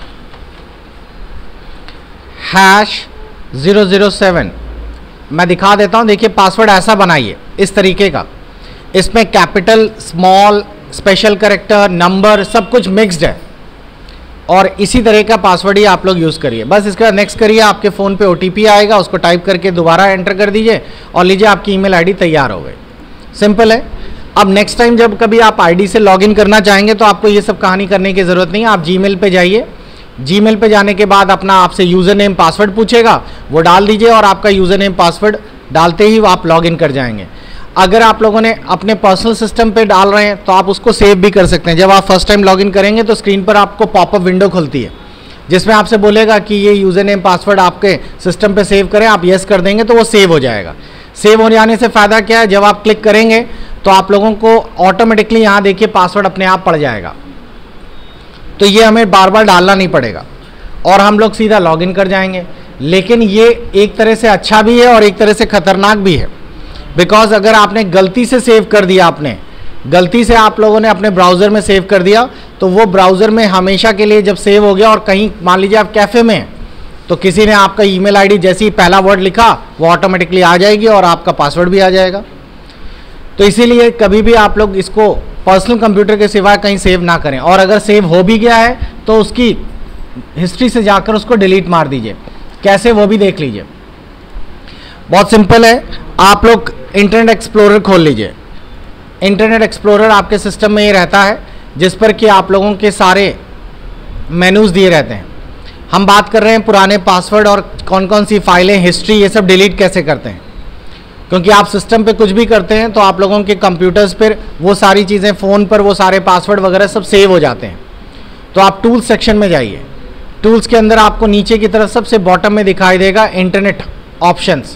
#007। मैं दिखा देता हूँ, देखिए पासवर्ड ऐसा बनाइए इस तरीके का। इसमें capital, small, special character, number सब कुछ मिक्स्ड है और इसी तरह का पासवर्ड ही आप लोग यूज़ करिए। बस इसके बाद नेक्स्ट करिए। आपके फ़ोन पे OTP आएगा, उसको टाइप करके दोबारा एंटर कर दीजिए और लीजिए आपकी ईमेल आईडी तैयार हो गई। सिंपल है। अब नेक्स्ट टाइम जब कभी आप आईडी से लॉगिन करना चाहेंगे तो आपको ये सब कहानी करने की ज़रूरत नहीं है। आप जीमेल पे जाइए। जीमेल पे जाने के बाद अपना आपसे यूज़र नेम पासवर्ड पूछेगा, वो डाल दीजिए और आपका यूज़र नेम पासवर्ड डालते ही आप लॉगिन कर जाएंगे। अगर आप लोगों ने अपने पर्सनल सिस्टम पे डाल रहे हैं तो आप उसको सेव भी कर सकते हैं। जब आप फर्स्ट टाइम लॉगिन करेंगे तो स्क्रीन पर आपको पॉपअप विंडो खुलती है जिसमें आपसे बोलेगा कि ये यूज़र नेम पासवर्ड आपके सिस्टम पे सेव करें। आप येस कर देंगे तो वो सेव हो जाएगा। सेव हो जाने से फ़ायदा क्या है, जब आप क्लिक करेंगे तो आप लोगों को ऑटोमेटिकली यहाँ देखिए पासवर्ड अपने आप पड़ जाएगा। तो ये हमें बार बार डालना नहीं पड़ेगा और हम लोग सीधा लॉगिन कर जाएंगे। लेकिन ये एक तरह से अच्छा भी है और एक तरह से खतरनाक भी है, बिकॉज अगर आपने गलती से सेव कर दिया, आपने गलती से आप लोगों ने अपने ब्राउज़र में सेव कर दिया तो वो ब्राउज़र में हमेशा के लिए जब सेव हो गया और कहीं मान लीजिए आप कैफ़े में हैं तो किसी ने आपका ईमेल आईडी जैसे ही पहला वर्ड लिखा वो ऑटोमेटिकली आ जाएगी और आपका पासवर्ड भी आ जाएगा। तो इसीलिए कभी भी आप लोग इसको पर्सनल कंप्यूटर के सिवाय कहीं सेव ना करें। और अगर सेव हो भी गया है तो उसकी हिस्ट्री से जाकर उसको डिलीट मार दीजिए। कैसे वो भी देख लीजिए। बहुत सिंपल है। आप लोग इंटरनेट एक्सप्लोरर खोल लीजिए। इंटरनेट एक्सप्लोरर आपके सिस्टम में ये रहता है जिस पर कि आप लोगों के सारे मेनूज़ दिए रहते हैं। हम बात कर रहे हैं पुराने पासवर्ड और कौन कौन सी फाइलें, हिस्ट्री, ये सब डिलीट कैसे करते हैं। क्योंकि आप सिस्टम पे कुछ भी करते हैं तो आप लोगों के कंप्यूटर्स पर वो सारी चीज़ें, फ़ोन पर वो सारे पासवर्ड वगैरह सब सेव हो जाते हैं। तो आप टूल्स सेक्शन में जाइए। टूल्स के अंदर आपको नीचे की तरफ सबसे बॉटम में दिखाई देगा इंटरनेट ऑप्शंस।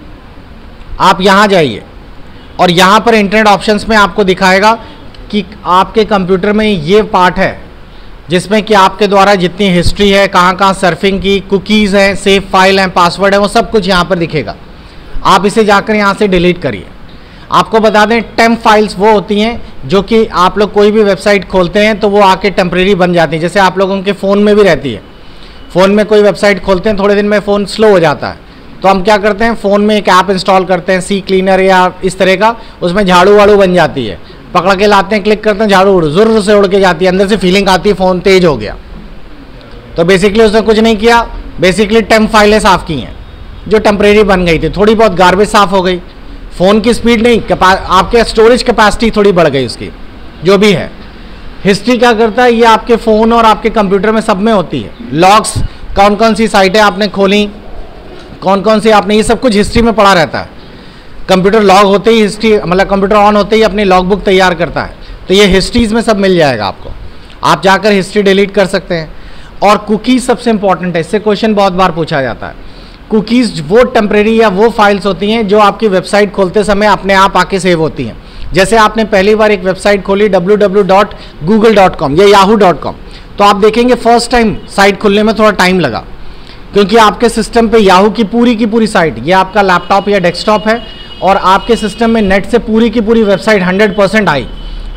आप यहाँ जाइए और यहाँ पर इंटरनेट ऑप्शंस में आपको दिखाएगा कि आपके कंप्यूटर में ये पार्ट है जिसमें कि आपके द्वारा जितनी हिस्ट्री है, कहाँ कहाँ सर्फिंग की, कुकीज़ हैं, सेव फाइल हैं, पासवर्ड है, वो सब कुछ यहाँ पर दिखेगा। आप इसे जाकर यहाँ से डिलीट करिए। आपको बता दें टेम्प फाइल्स वो होती हैं जो कि आप लोग कोई भी वेबसाइट खोलते हैं तो वो आके टेम्प्रेरी बन जाती हैं। जैसे आप लोगों के फ़ोन में भी रहती है। फ़ोन में कोई वेबसाइट खोलते हैं, थोड़े दिन में फ़ोन स्लो हो जाता है तो हम क्या करते हैं, फ़ोन में एक ऐप इंस्टॉल करते हैं, सी क्लीनर या इस तरह का, उसमें झाड़ू वाड़ू बन जाती है। पकड़ के लाते हैं, क्लिक करते हैं, झाड़ू उड़ ज़ुर्र से उड़ के जाती है। अंदर से फीलिंग आती है फ़ोन तेज़ हो गया। तो बेसिकली उसने कुछ नहीं किया, बेसिकली टेम्प फाइलें साफ़ की हैं जो टेम्प्रेरी बन गई थी। थोड़ी बहुत गार्बेज साफ़ हो गई। फ़ोन की स्पीड नहीं, आपके स्टोरेज कैपेसिटी थोड़ी बढ़ गई उसकी, जो भी है। हिस्ट्री क्या करता है, ये आपके फ़ोन और आपके कंप्यूटर में सब में होती है। लॉग्स, कौन कौन सी साइटें आपने खोली, कौन कौन सी आपने, ये सब कुछ हिस्ट्री में पड़ा रहता है। कंप्यूटर लॉग होते ही हिस्ट्री, मतलब कंप्यूटर ऑन होते ही अपनी लॉग बुक तैयार करता है। तो ये हिस्ट्रीज़ में सब मिल जाएगा आपको। आप जाकर हिस्ट्री डिलीट कर सकते हैं। और कुकीज़ सबसे इंपॉर्टेंट है, इससे क्वेश्चन बहुत बार पूछा जाता है। कुकीज़ वो टेम्प्रेरी या वो फाइल्स होती हैं जो आपकी वेबसाइट खोलते समय अपने आप आके सेव होती हैं। जैसे आपने पहली बार एक वेबसाइट खोली www.google.com या yahoo.com, तो आप देखेंगे फर्स्ट टाइम साइट खुलने में थोड़ा टाइम लगा, क्योंकि आपके सिस्टम पे याहू की पूरी साइट, ये आपका लैपटॉप या डेस्कटॉप है और आपके सिस्टम में नेट से पूरी की पूरी वेबसाइट 100% आई।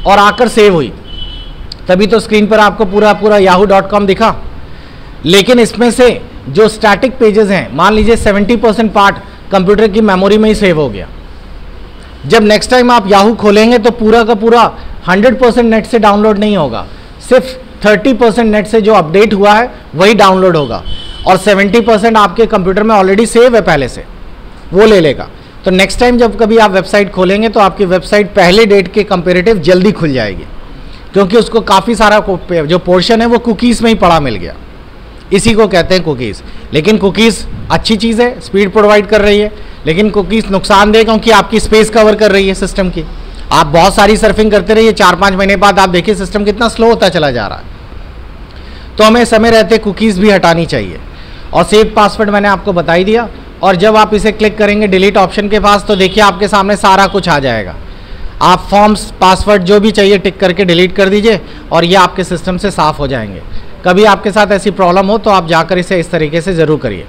और आकर सेव हुई, तभी तो स्क्रीन पर आपको पूरा पूरा yahoo.com दिखा। लेकिन इसमें से जो स्टैटिक पेजेस हैं, मान लीजिए 70% पार्ट कंप्यूटर की मेमोरी में ही सेव हो गया। जब नेक्स्ट टाइम आप याहू खोलेंगे तो पूरा का पूरा 100% नेट से डाउनलोड नहीं होगा, सिर्फ 30% नेट से जो अपडेट हुआ है वही डाउनलोड होगा, और 70% आपके कंप्यूटर में ऑलरेडी सेव है पहले से, वो ले लेगा। तो नेक्स्ट टाइम जब कभी आप वेबसाइट खोलेंगे तो आपकी वेबसाइट पहले डेट के कंपेरेटिव जल्दी खुल जाएगी, क्योंकि उसको काफ़ी सारा जो पोर्शन है वो कुकीज़ में ही पड़ा मिल गया। इसी को कहते हैं कुकीज़। लेकिन कुकीज़ अच्छी चीज़ है, स्पीड प्रोवाइड कर रही है, लेकिन कुकीज़ नुकसानदेह क्योंकि आपकी स्पेस कवर कर रही है सिस्टम की। आप बहुत सारी सर्फिंग करते रहिए, 4-5 महीने बाद आप देखिए सिस्टम कितना स्लो होता चला जा रहा है। तो हमें समय रहते कुकीज़ भी हटानी चाहिए। और सेव पासवर्ड मैंने आपको बता ही दिया, और जब आप इसे क्लिक करेंगे डिलीट ऑप्शन के पास तो देखिए आपके सामने सारा कुछ आ जाएगा। आप फॉर्म्स पासवर्ड जो भी चाहिए टिक करके डिलीट कर दीजिए और ये आपके सिस्टम से साफ़ हो जाएंगे। कभी आपके साथ ऐसी प्रॉब्लम हो तो आप जाकर इसे इस तरीके से ज़रूर करिए।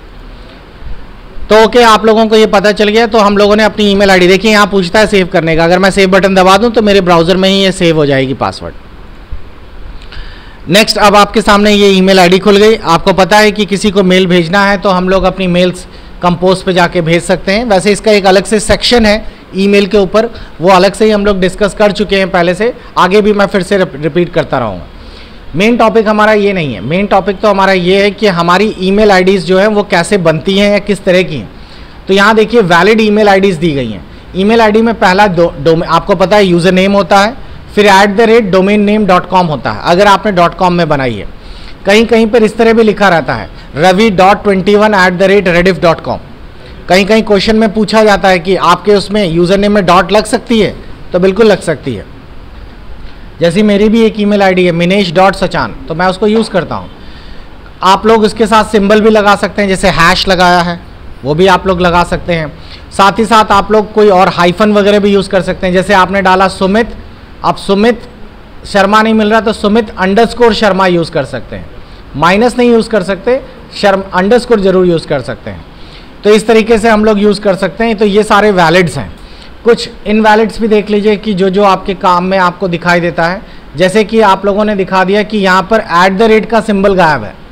तो ओके, आप लोगों को ये पता चल गया। तो हम लोगों ने अपनी ईमेल आईडी, देखिए यहाँ पूछता है सेव करने का, अगर मैं सेव बटन दबा दूँ तो मेरे ब्राउज़र में ही ये सेव हो जाएगी पासवर्ड। नेक्स्ट, अब आपके सामने ये ईमेल आईडी खुल गई। आपको पता है कि किसी को मेल भेजना है तो हम लोग अपनी मेल्स कंपोज पे जाके भेज सकते हैं। वैसे इसका एक अलग से सेक्शन है ईमेल के ऊपर, वो अलग से ही हम लोग डिस्कस कर चुके हैं पहले से, आगे भी मैं फिर से रिपीट करता रहूँगा। मेन टॉपिक हमारा ये नहीं है। मेन टॉपिक तो हमारा ये है कि हमारी ईमेल आईडीज़ जो है वो कैसे बनती हैं या किस तरह की हैं। तो यहाँ देखिए वैलिड ईमेल आईडीज़ दी गई हैं। ईमेल आईडी में पहला आपको पता है यूज़र नेम होता है, फिर @domain-name.com होता है अगर आपने .com में बनाई है। कहीं कहीं पर इस तरह भी लिखा रहता है ravi.21@rediff.com। कहीं कहीं क्वेश्चन में पूछा जाता है कि आपके उसमें यूज़र नेम में डॉट लग सकती है, तो बिल्कुल लग सकती है। जैसे मेरी भी एक ईमेल आईडी है minesh.sachan, तो मैं उसको यूज़ करता हूँ। आप लोग उसके साथ सिंबल भी लगा सकते हैं, जैसे हैश लगाया है वो भी आप लोग लगा सकते हैं। साथ ही साथ आप लोग कोई और हाइफन वगैरह भी यूज़ कर सकते हैं। जैसे आपने डाला सुमित, अब सुमित शर्मा नहीं मिल रहा तो सुमित_ शर्मा यूज़ कर सकते हैं, माइनस नहीं यूज़ कर सकते, अंडरस्कोर जरूर यूज़ कर सकते हैं। तो इस तरीके से हम लोग यूज़ कर सकते हैं। तो ये सारे वैलिड्स हैं। कुछ इनवैलिड्स भी देख लीजिए कि जो आपके काम में आपको दिखाई देता है। जैसे कि आप लोगों ने दिखा दिया कि यहाँ पर @ का सिंबल गायब है,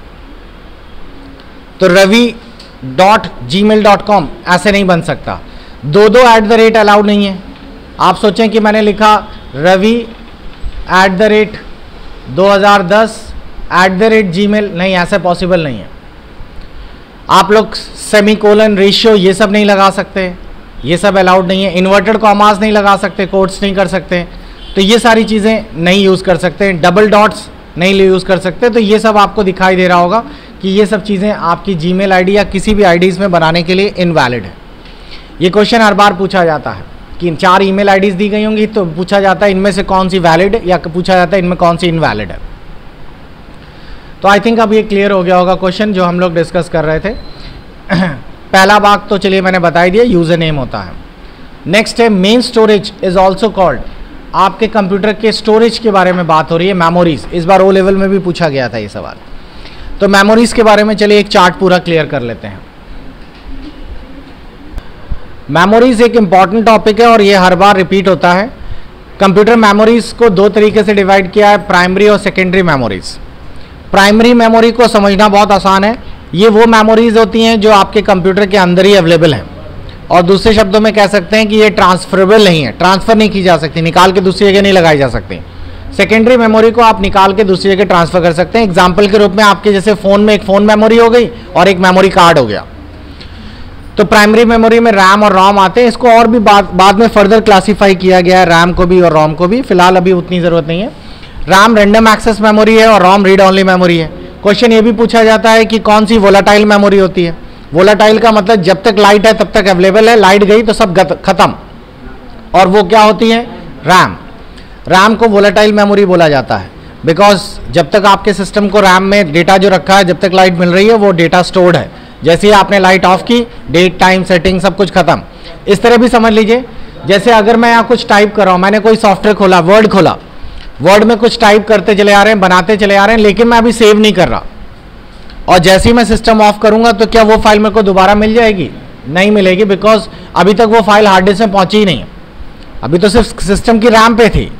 तो ravi.gmail.com ऐसे नहीं बन सकता। दो @ अलाउड नहीं है। आप सोचें कि मैंने लिखा ravi@2010 @gmail, नहीं, ऐसा पॉसिबल नहीं है। आप लोग सेमीकोलन, रेशियो ये सब नहीं लगा सकते, ये सब अलाउड नहीं है। इन्वर्टेड कॉमास नहीं लगा सकते, कोट्स नहीं कर सकते, तो ये सारी चीज़ें नहीं यूज़ कर सकते। डबल डॉट्स नहीं यूज़ कर सकते। तो ये सब आपको दिखाई दे रहा होगा कि ये सब चीज़ें आपकी जीमेल आईडी या किसी भी आईडीज़ में बनाने के लिए इनवैलिड है। ये क्वेश्चन हर बार पूछा जाता है कि 4 ईमेल आईडीज़ दी गई होंगी तो पूछा जाता है इनमें से कौन सी वैलिड, या पूछा जाता है इनमें कौन सी इनवैलिड है। तो आई थिंक अब ये क्लियर हो गया होगा क्वेश्चन जो हम लोग डिस्कस कर रहे थे। पहला भाग तो चलिए मैंने बता ही दिया, यूज़र नेम होता है। नेक्स्ट है main storage is also called. आपके कंप्यूटर के स्टोरेज के बारे में बात हो रही है, मेमोरीज। इस बार O लेवल में भी पूछा गया था ये सवाल। तो मेमोरीज के बारे में चलिए एक चार्ट पूरा क्लियर कर लेते हैं। मेमोरीज एक इम्पॉर्टेंट टॉपिक है और ये हर बार रिपीट होता है। कंप्यूटर मेमोरीज को 2 तरीके से डिवाइड किया है, प्राइमरी और सेकेंडरी मेमोरीज। प्राइमरी मेमोरी को समझना बहुत आसान है। ये वो मेमोरीज होती हैं जो आपके कंप्यूटर के अंदर ही अवेलेबल हैं, और दूसरे शब्दों में कह सकते हैं कि ये ट्रांसफरेबल नहीं है, ट्रांसफ़र नहीं की जा सकती, निकाल के दूसरी जगह नहीं लगाई जा सकती। सेकेंडरी मेमोरी को आप निकाल के दूसरी जगह ट्रांसफ़र कर सकते हैं। एग्जाम्पल के रूप में आपके जैसे फ़ोन में एक फ़ोन मेमोरी हो गई और एक मेमोरी कार्ड हो गया। तो प्राइमरी मेमोरी में रैम और रोम आते हैं। इसको और भी बाद में फर्दर क्लासीफाई किया गया है, रैम को भी और रोम को भी। फिलहाल अभी उतनी ज़रूरत नहीं है। रैम रैंडम एक्सेस मेमोरी है और रोम रीड ऑनली मेमोरी है। क्वेश्चन ये भी पूछा जाता है कि कौन सी वोलाटाइल मेमोरी होती है। वोलाटाइल का मतलब जब तक लाइट है तब तक अवेलेबल है, लाइट गई तो सब खत्म, और वो क्या होती है? रैम। रैम को वोलाटाइल मेमोरी बोला जाता है बिकॉज जब तक आपके सिस्टम को रैम में डेटा जो रखा है, जब तक लाइट मिल रही है वो डेटा स्टोर्ड है। जैसे ही आपने लाइट ऑफ की, डेट टाइम सेटिंग सब कुछ खत्म। इस तरह भी समझ लीजिए, जैसे अगर मैं यहाँ कुछ टाइप कर रहा हूँ, मैंने कोई सॉफ्टवेयर खोला, वर्ड खोला, वर्ड में कुछ टाइप करते चले आ रहे हैं, बनाते चले आ रहे हैं, लेकिन मैं अभी सेव नहीं कर रहा, और जैसे ही मैं सिस्टम ऑफ करूंगा तो क्या वो फाइल मेरे को दोबारा मिल जाएगी? नहीं मिलेगी, बिकॉज अभी तक वो फाइल हार्ड डिस्क में पहुंची ही नहीं है, अभी तो सिर्फ सिस्टम की रैम पे थी।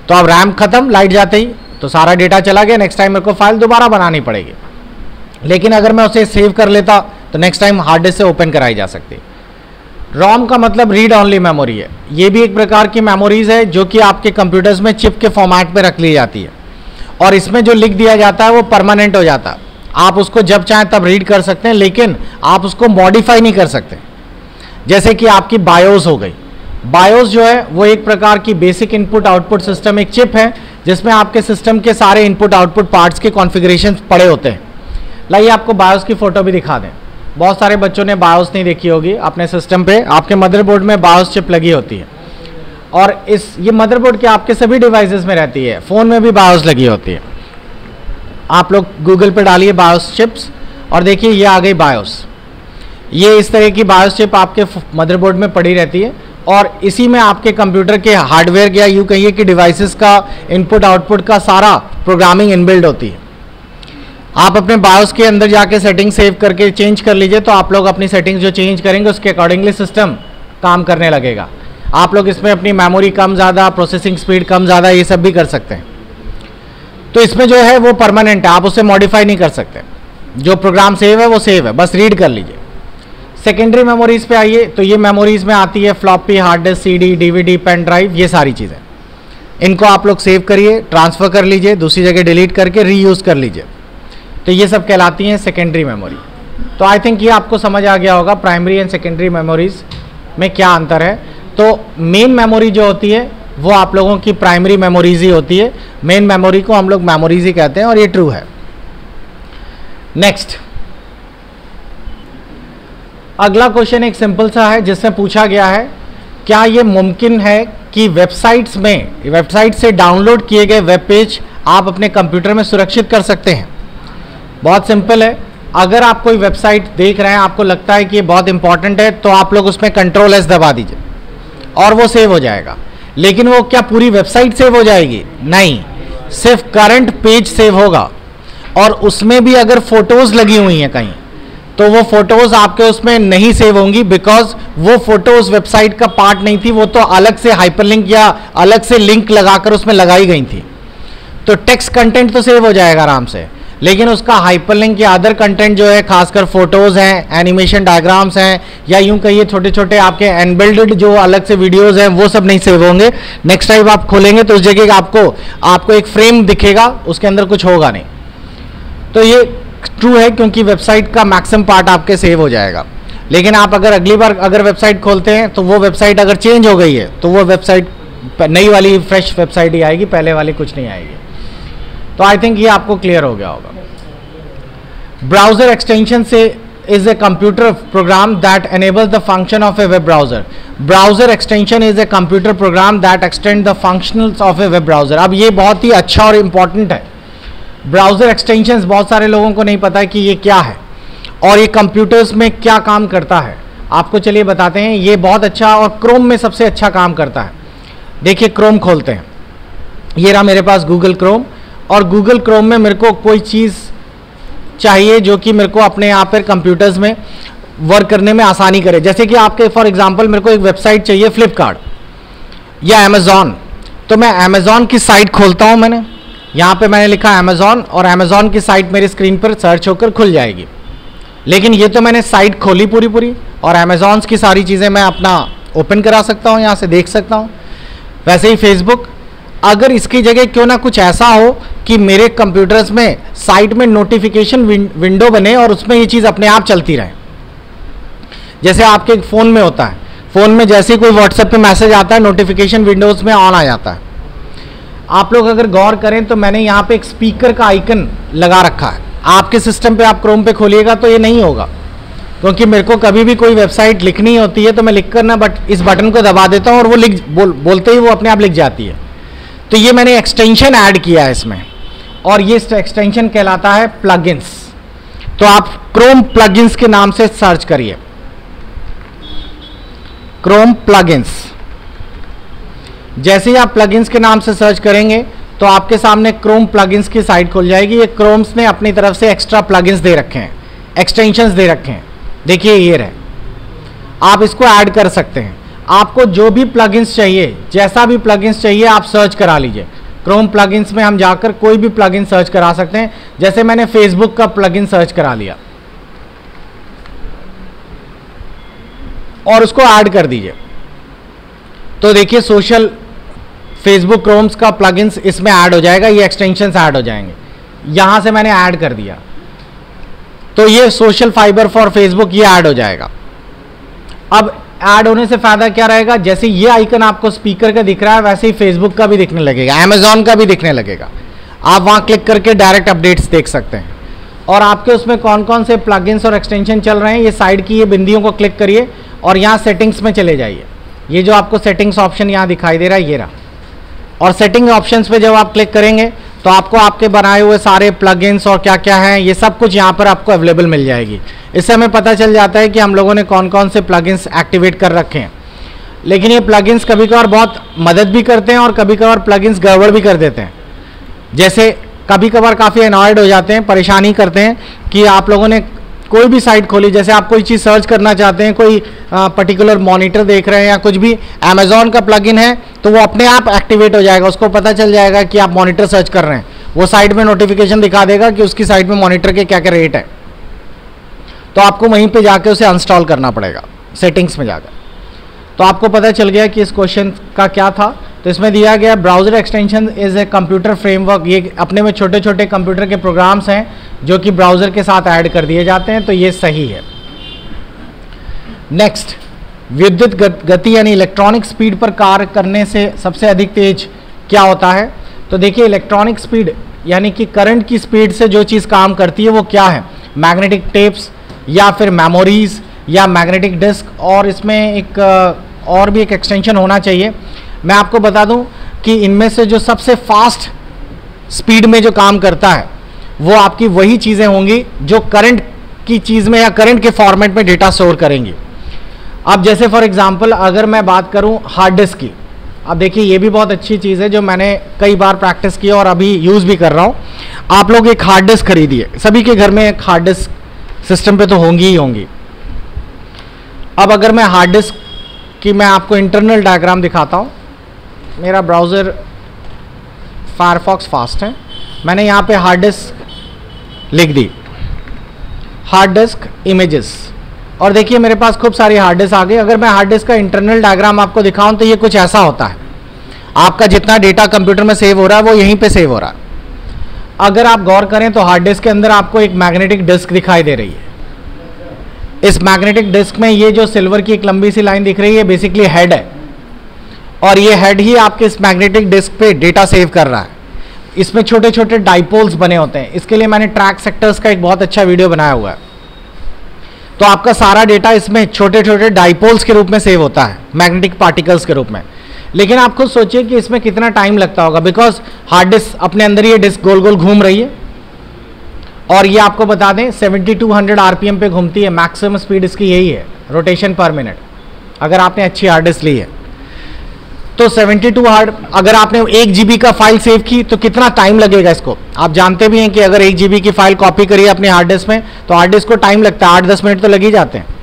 तो अब रैम खत्म लाइट जाते ही, तो सारा डेटा चला गया, नेक्स्ट टाइम मेरे को फाइल दोबारा बनानी पड़ेगी। लेकिन अगर मैं उसे सेव कर लेता तो नेक्स्ट टाइम हार्ड डिस्क से ओपन कराई जा सकती। रोम का मतलब रीड ऑनली मेमोरी है। ये भी एक प्रकार की मेमोरीज है जो कि आपके कंप्यूटर्स में चिप के फॉर्मेट पे रख ली जाती है, और इसमें जो लिख दिया जाता है वो परमानेंट हो जाता है। आप उसको जब चाहें तब रीड कर सकते हैं, लेकिन आप उसको मॉडिफाई नहीं कर सकते। जैसे कि आपकी बायोस हो गई, बायोस जो है वो एक प्रकार की बेसिक इनपुट आउटपुट सिस्टम, एक चिप है जिसमें आपके सिस्टम के सारे इनपुट आउटपुट पार्ट्स के कॉन्फ़िगरेशन पड़े होते हैं। लाइए आपको बायोस की फ़ोटो भी दिखा दें। बहुत सारे बच्चों ने बायोस नहीं देखी होगी अपने सिस्टम पे। आपके मदरबोर्ड में बायोस चिप लगी होती है, और ये मदरबोर्ड के आपके सभी डिवाइसेस में रहती है। फ़ोन में भी बायोस लगी होती है। आप लोग गूगल पे डालिए बायोस चिप्स और देखिए ये आ गई बायोस। ये इस तरह की बायोस चिप आपके मदरबोर्ड में पड़ी रहती है, और इसी में आपके कंप्यूटर के हार्डवेयर या यूँ कहिए कि डिवाइसेस का इनपुट आउटपुट का सारा प्रोग्रामिंग इनबिल्ड होती है। आप अपने बायोस के अंदर जाके सेटिंग सेव करके चेंज कर लीजिए, तो आप लोग अपनी सेटिंग्स जो चेंज करेंगे उसके अकॉर्डिंगली सिस्टम काम करने लगेगा। आप लोग इसमें अपनी मेमोरी कम ज़्यादा, प्रोसेसिंग स्पीड कम ज़्यादा, ये सब भी कर सकते हैं। तो इसमें जो है वो परमानेंट है, आप उसे मॉडिफाई नहीं कर सकते। जो प्रोग्राम सेव है वो सेव है, बस रीड कर लीजिए। सेकेंडरी मेमोरीज पे आइए, तो ये मेमोरीज में आती है floppy, hard disk, CD, DVD, pen drive, ये सारी चीज़ें। इनको आप लोग सेव करिए, ट्रांसफ़र कर लीजिए, दूसरी जगह डिलीट करके रीयूज़ कर लीजिए। तो ये सब कहलाती हैं सेकेंडरी मेमोरी। तो आई थिंक ये आपको समझ आ गया होगा प्राइमरी एंड सेकेंडरी मेमोरीज में क्या अंतर है। तो मेन मेमोरी जो होती है वो आप लोगों की प्राइमरी मेमोरीज ही होती है। मेन मेमोरी को हम लोग मेमोरीज ही कहते हैं, और ये ट्रू है। नेक्स्ट, अगला क्वेश्चन एक सिंपल सा है जिसमें पूछा गया है, क्या ये मुमकिन है कि वेबसाइट से डाउनलोड किए गए वेब पेज आप अपने कंप्यूटर में सुरक्षित कर सकते हैं? बहुत सिंपल है। अगर आप कोई वेबसाइट देख रहे हैं, आपको लगता है कि ये बहुत इंपॉर्टेंट है, तो आप लोग उसमें Ctrl+S दबा दीजिए और वो सेव हो जाएगा। लेकिन वो क्या पूरी वेबसाइट सेव हो जाएगी? नहीं, सिर्फ करंट पेज सेव होगा, और उसमें भी अगर फोटोज़ लगी हुई हैं कहीं, तो वो फोटोज़ आपके उसमें नहीं सेव होंगी, बिकॉज वो फोटोज़ वेबसाइट का पार्ट नहीं थी, वो तो अलग से हाइपरलिंक या अलग से लिंक लगाकर उसमें लगाई गई थी। तो टेक्स्ट कंटेंट तो सेव हो जाएगा आराम से, लेकिन उसका हाइपरलिंक या अदर कंटेंट जो है, खासकर फोटोज़ हैं, एनिमेशन डायग्राम्स हैं, या यूं कहिए छोटे छोटे आपके एनबिल्डेड जो अलग से वीडियोज़ हैं, वो सब नहीं सेव होंगे। नेक्स्ट टाइम आप खोलेंगे तो उस जगह आपको एक फ्रेम दिखेगा, उसके अंदर कुछ होगा नहीं। तो ये ट्रू है, क्योंकि वेबसाइट का मैक्सिमम पार्ट आपके सेव हो जाएगा। लेकिन आप अगर अगली बार अगर वेबसाइट खोलते हैं, तो वो वेबसाइट अगर चेंज हो गई है, तो वो वेबसाइट नई वाली फ्रेश वेबसाइट ही आएगी, पहले वाली कुछ नहीं आएगी। तो आई थिंक ये आपको क्लियर हो गया होगा। ब्राउजर एक्सटेंशन से is a computer program that enables the function of a web browser. Browser extension is a computer program that extend the functions of a web browser. अब ये बहुत ही अच्छा और इम्पॉर्टेंट है। ब्राउज़र एक्सटेंशंस बहुत सारे लोगों को नहीं पता है कि ये क्या है और ये कंप्यूटर्स में क्या काम करता है। आपको चलिए बताते हैं। ये बहुत अच्छा और क्रोम में सबसे अच्छा काम करता है। देखिए क्रोम खोलते हैं, ये रहा मेरे पास गूगल क्रोम, और गूगल क्रोम में मेरे को कोई चीज़ चाहिए जो कि मेरे को अपने यहाँ पर कंप्यूटर्स में वर्क करने में आसानी करे। जैसे कि आपके फॉर एग्जांपल मेरे को एक वेबसाइट चाहिए फ्लिपकार्ट या अमेज़ॉन, तो मैं अमेज़ॉन की साइट खोलता हूँ। मैंने यहाँ पे मैंने लिखा अमेज़ॉन और अमेज़ॉन की साइट मेरी स्क्रीन पर सर्च होकर खुल जाएगी। लेकिन ये तो मैंने साइट खोली पूरी और अमेज़ॉन की सारी चीज़ें मैं अपना ओपन करा सकता हूँ, यहाँ से देख सकता हूँ। वैसे ही फेसबुक, अगर इसकी जगह क्यों ना कुछ ऐसा हो कि मेरे कंप्यूटर्स में साइट में नोटिफिकेशन विंडो बने और उसमें ये चीज़ अपने आप चलती रहे। जैसे आपके फ़ोन में होता है, फ़ोन में जैसे ही कोई व्हाट्सएप पे मैसेज आता है नोटिफिकेशन विंडोज़ में ऑन आ जाता है। आप लोग अगर गौर करें तो मैंने यहाँ पे एक स्पीकर का आइकन लगा रखा है। आपके सिस्टम पे आप क्रोम पे खोलिएगा तो ये नहीं होगा, क्योंकि मेरे को कभी भी कोई वेबसाइट लिखनी होती है तो मैं लिख कर ना इस बटन को दबा देता हूँ और वो बोलते ही वो अपने आप लिख जाती है। तो ये मैंने एक्सटेंशन ऐड किया है इसमें, और ये एक्सटेंशन कहलाता है प्लगइन्स। तो आप क्रोम प्लगइन्स के नाम से सर्च करिए, क्रोम प्लगइन्स। जैसे ही आप प्लगइन्स के नाम से सर्च करेंगे तो आपके सामने क्रोम प्लगइन्स की साइट खुल जाएगी। ये क्रोम्स ने अपनी तरफ से एक्स्ट्रा प्लगइन्स दे रखे हैं, एक्सटेंशंस दे रखे हैं। देखिए ये रहे, आप इसको ऐड कर सकते हैं। आपको जो भी प्लगइन्स चाहिए, जैसा भी प्लगइन्स चाहिए आप सर्च करा लीजिए। क्रोम प्लगइन्स में हम जाकर कोई भी प्लगइन सर्च करा सकते हैं। जैसे मैंने फेसबुक का प्लगइन सर्च करा लिया और उसको ऐड कर दीजिए, तो देखिए सोशल फेसबुक क्रोम्स का प्लगइन्स इसमें ऐड हो जाएगा, ये एक्सटेंशंस ऐड हो जाएंगे। यहां से मैंने ऐड कर दिया तो ये सोशल फाइबर फॉर फेसबुक ये ऐड हो जाएगा। अब ऐड होने से फायदा क्या रहेगा, जैसे ये आइकन आपको स्पीकर का दिख रहा है वैसे ही फेसबुक का भी दिखने लगेगा, अमेजॉन का भी दिखने लगेगा। आप वहां क्लिक करके डायरेक्ट अपडेट्स देख सकते हैं और आपके उसमें कौन कौन से प्लगइन्स और एक्सटेंशन चल रहे हैं, ये साइड की ये बिंदियों को क्लिक करिए और यहाँ सेटिंग्स में चले जाइए। ये जो आपको सेटिंग्स ऑप्शन यहाँ दिखाई दे रहा है ये रहा, और सेटिंग ऑप्शंस पे जब आप क्लिक करेंगे तो आपको आपके बनाए हुए सारे प्लगइन्स और क्या क्या हैं ये सब कुछ यहाँ पर आपको अवेलेबल मिल जाएगी। इससे हमें पता चल जाता है कि हम लोगों ने कौन कौन से प्लगइन्स एक्टिवेट कर रखे हैं। लेकिन ये प्लगइन्स कभी कभार बहुत मदद भी करते हैं और कभी कभार प्लगइन्स गड़बड़ भी कर देते हैं। जैसे कभी कभार काफ़ी अनॉयड हो जाते हैं, परेशानी करते हैं कि आप लोगों ने कोई भी साइट खोली, जैसे आप कोई चीज़ सर्च करना चाहते हैं, कोई पर्टिकुलर मॉनिटर देख रहे हैं या कुछ भी, अमेजॉन का प्लगइन है तो वो अपने आप एक्टिवेट हो जाएगा, उसको पता चल जाएगा कि आप मॉनिटर सर्च कर रहे हैं, वो साइट में नोटिफिकेशन दिखा देगा कि उसकी साइट में मॉनिटर के क्या क्या रेट है। तो आपको वहीं पे जाके उसे इंस्टॉल करना पड़ेगा सेटिंग्स में जाकर। तो आपको पता चल गया कि इस क्वेश्चन का क्या था। तो इसमें दिया गया browser extension is a computer framework, ये अपने में छोटे छोटे कंप्यूटर के प्रोग्राम्स हैं जो कि ब्राउज़र के साथ ऐड कर दिए जाते हैं, तो ये सही है। नेक्स्ट, विद्युत गति यानी इलेक्ट्रॉनिक स्पीड पर कार्य करने से सबसे अधिक तेज क्या होता है। तो देखिए इलेक्ट्रॉनिक स्पीड यानी कि करंट की स्पीड से जो चीज़ काम करती है वो क्या है, मैग्नेटिक टेप्स या फिर मेमोरीज या मैग्नेटिक डिस्क, और इसमें एक और भी एक एक्सटेंशन होना चाहिए। मैं आपको बता दूं कि इनमें से जो सबसे फास्ट स्पीड में जो काम करता है वो आपकी वही चीज़ें होंगी जो करंट की चीज़ में या करंट के फॉर्मेट में डेटा स्टोर करेंगी। अब जैसे फॉर एग्जांपल अगर मैं बात करूं हार्ड डिस्क की, अब देखिए ये भी बहुत अच्छी चीज़ है जो मैंने कई बार प्रैक्टिस की और अभी यूज़ भी कर रहा हूँ। आप लोग एक हार्ड डिस्क खरीदिए, सभी के घर में एक हार्ड डिस्क सिस्टम पे तो होंगी ही होंगी। अब अगर मैं हार्ड डिस्क की मैं आपको इंटरनल डायग्राम दिखाता हूँ, मेरा ब्राउज़र फायरफॉक्स फास्ट है, मैंने यहाँ पे हार्ड डिस्क लिख दी, हार्ड डिस्क इमेजेस, और देखिए मेरे पास खूब सारी हार्ड डिस्क आ गई। अगर मैं हार्ड डिस्क का इंटरनल डायग्राम आपको दिखाऊं तो ये कुछ ऐसा होता है, आपका जितना डेटा कंप्यूटर में सेव हो रहा है वो यहीं पे सेव हो रहा है। अगर आप गौर करें तो हार्ड डिस्क के अंदर आपको एक मैग्नेटिक डिस्क दिखाई दे रही है। इस मैग्नेटिक डिस्क में ये जो सिल्वर की एक लंबी सी लाइन दिख रही है बेसिकली हेड है, और ये हेड ही आपके इस मैग्नेटिक डिस्क पे डेटा सेव कर रहा है। इसमें छोटे छोटे डाइपोल्स बने होते हैं, इसके लिए मैंने ट्रैक सेक्टर्स का एक बहुत अच्छा वीडियो बनाया हुआ है। तो आपका सारा डेटा इसमें छोटे छोटे डाइपोल्स के रूप में सेव होता है, मैग्नेटिक पार्टिकल्स के रूप में। लेकिन आप खुद सोचिए कि इसमें कितना टाइम लगता होगा, बिकॉज हार्ड डिस्क अपने अंदर ये डिस्क गोल गोल घूम रही है, और ये आपको बता दें 7200 आरपीएम पे घूमती है, मैक्सिमम स्पीड इसकी यही है रोटेशन पर मिनट, अगर आपने अच्छी हार्ड डिस्क ली है। तो 72 हार्ड, अगर आपने 1 GB का फाइल सेव की तो कितना टाइम लगेगा इसको। आप जानते भी हैं कि अगर 1 GB की फाइल कॉपी करिए अपने हार्ड डिस्क में तो हार्ड डिस्क को टाइम लगता है, 8-10 मिनट तो लग ही जाते हैं।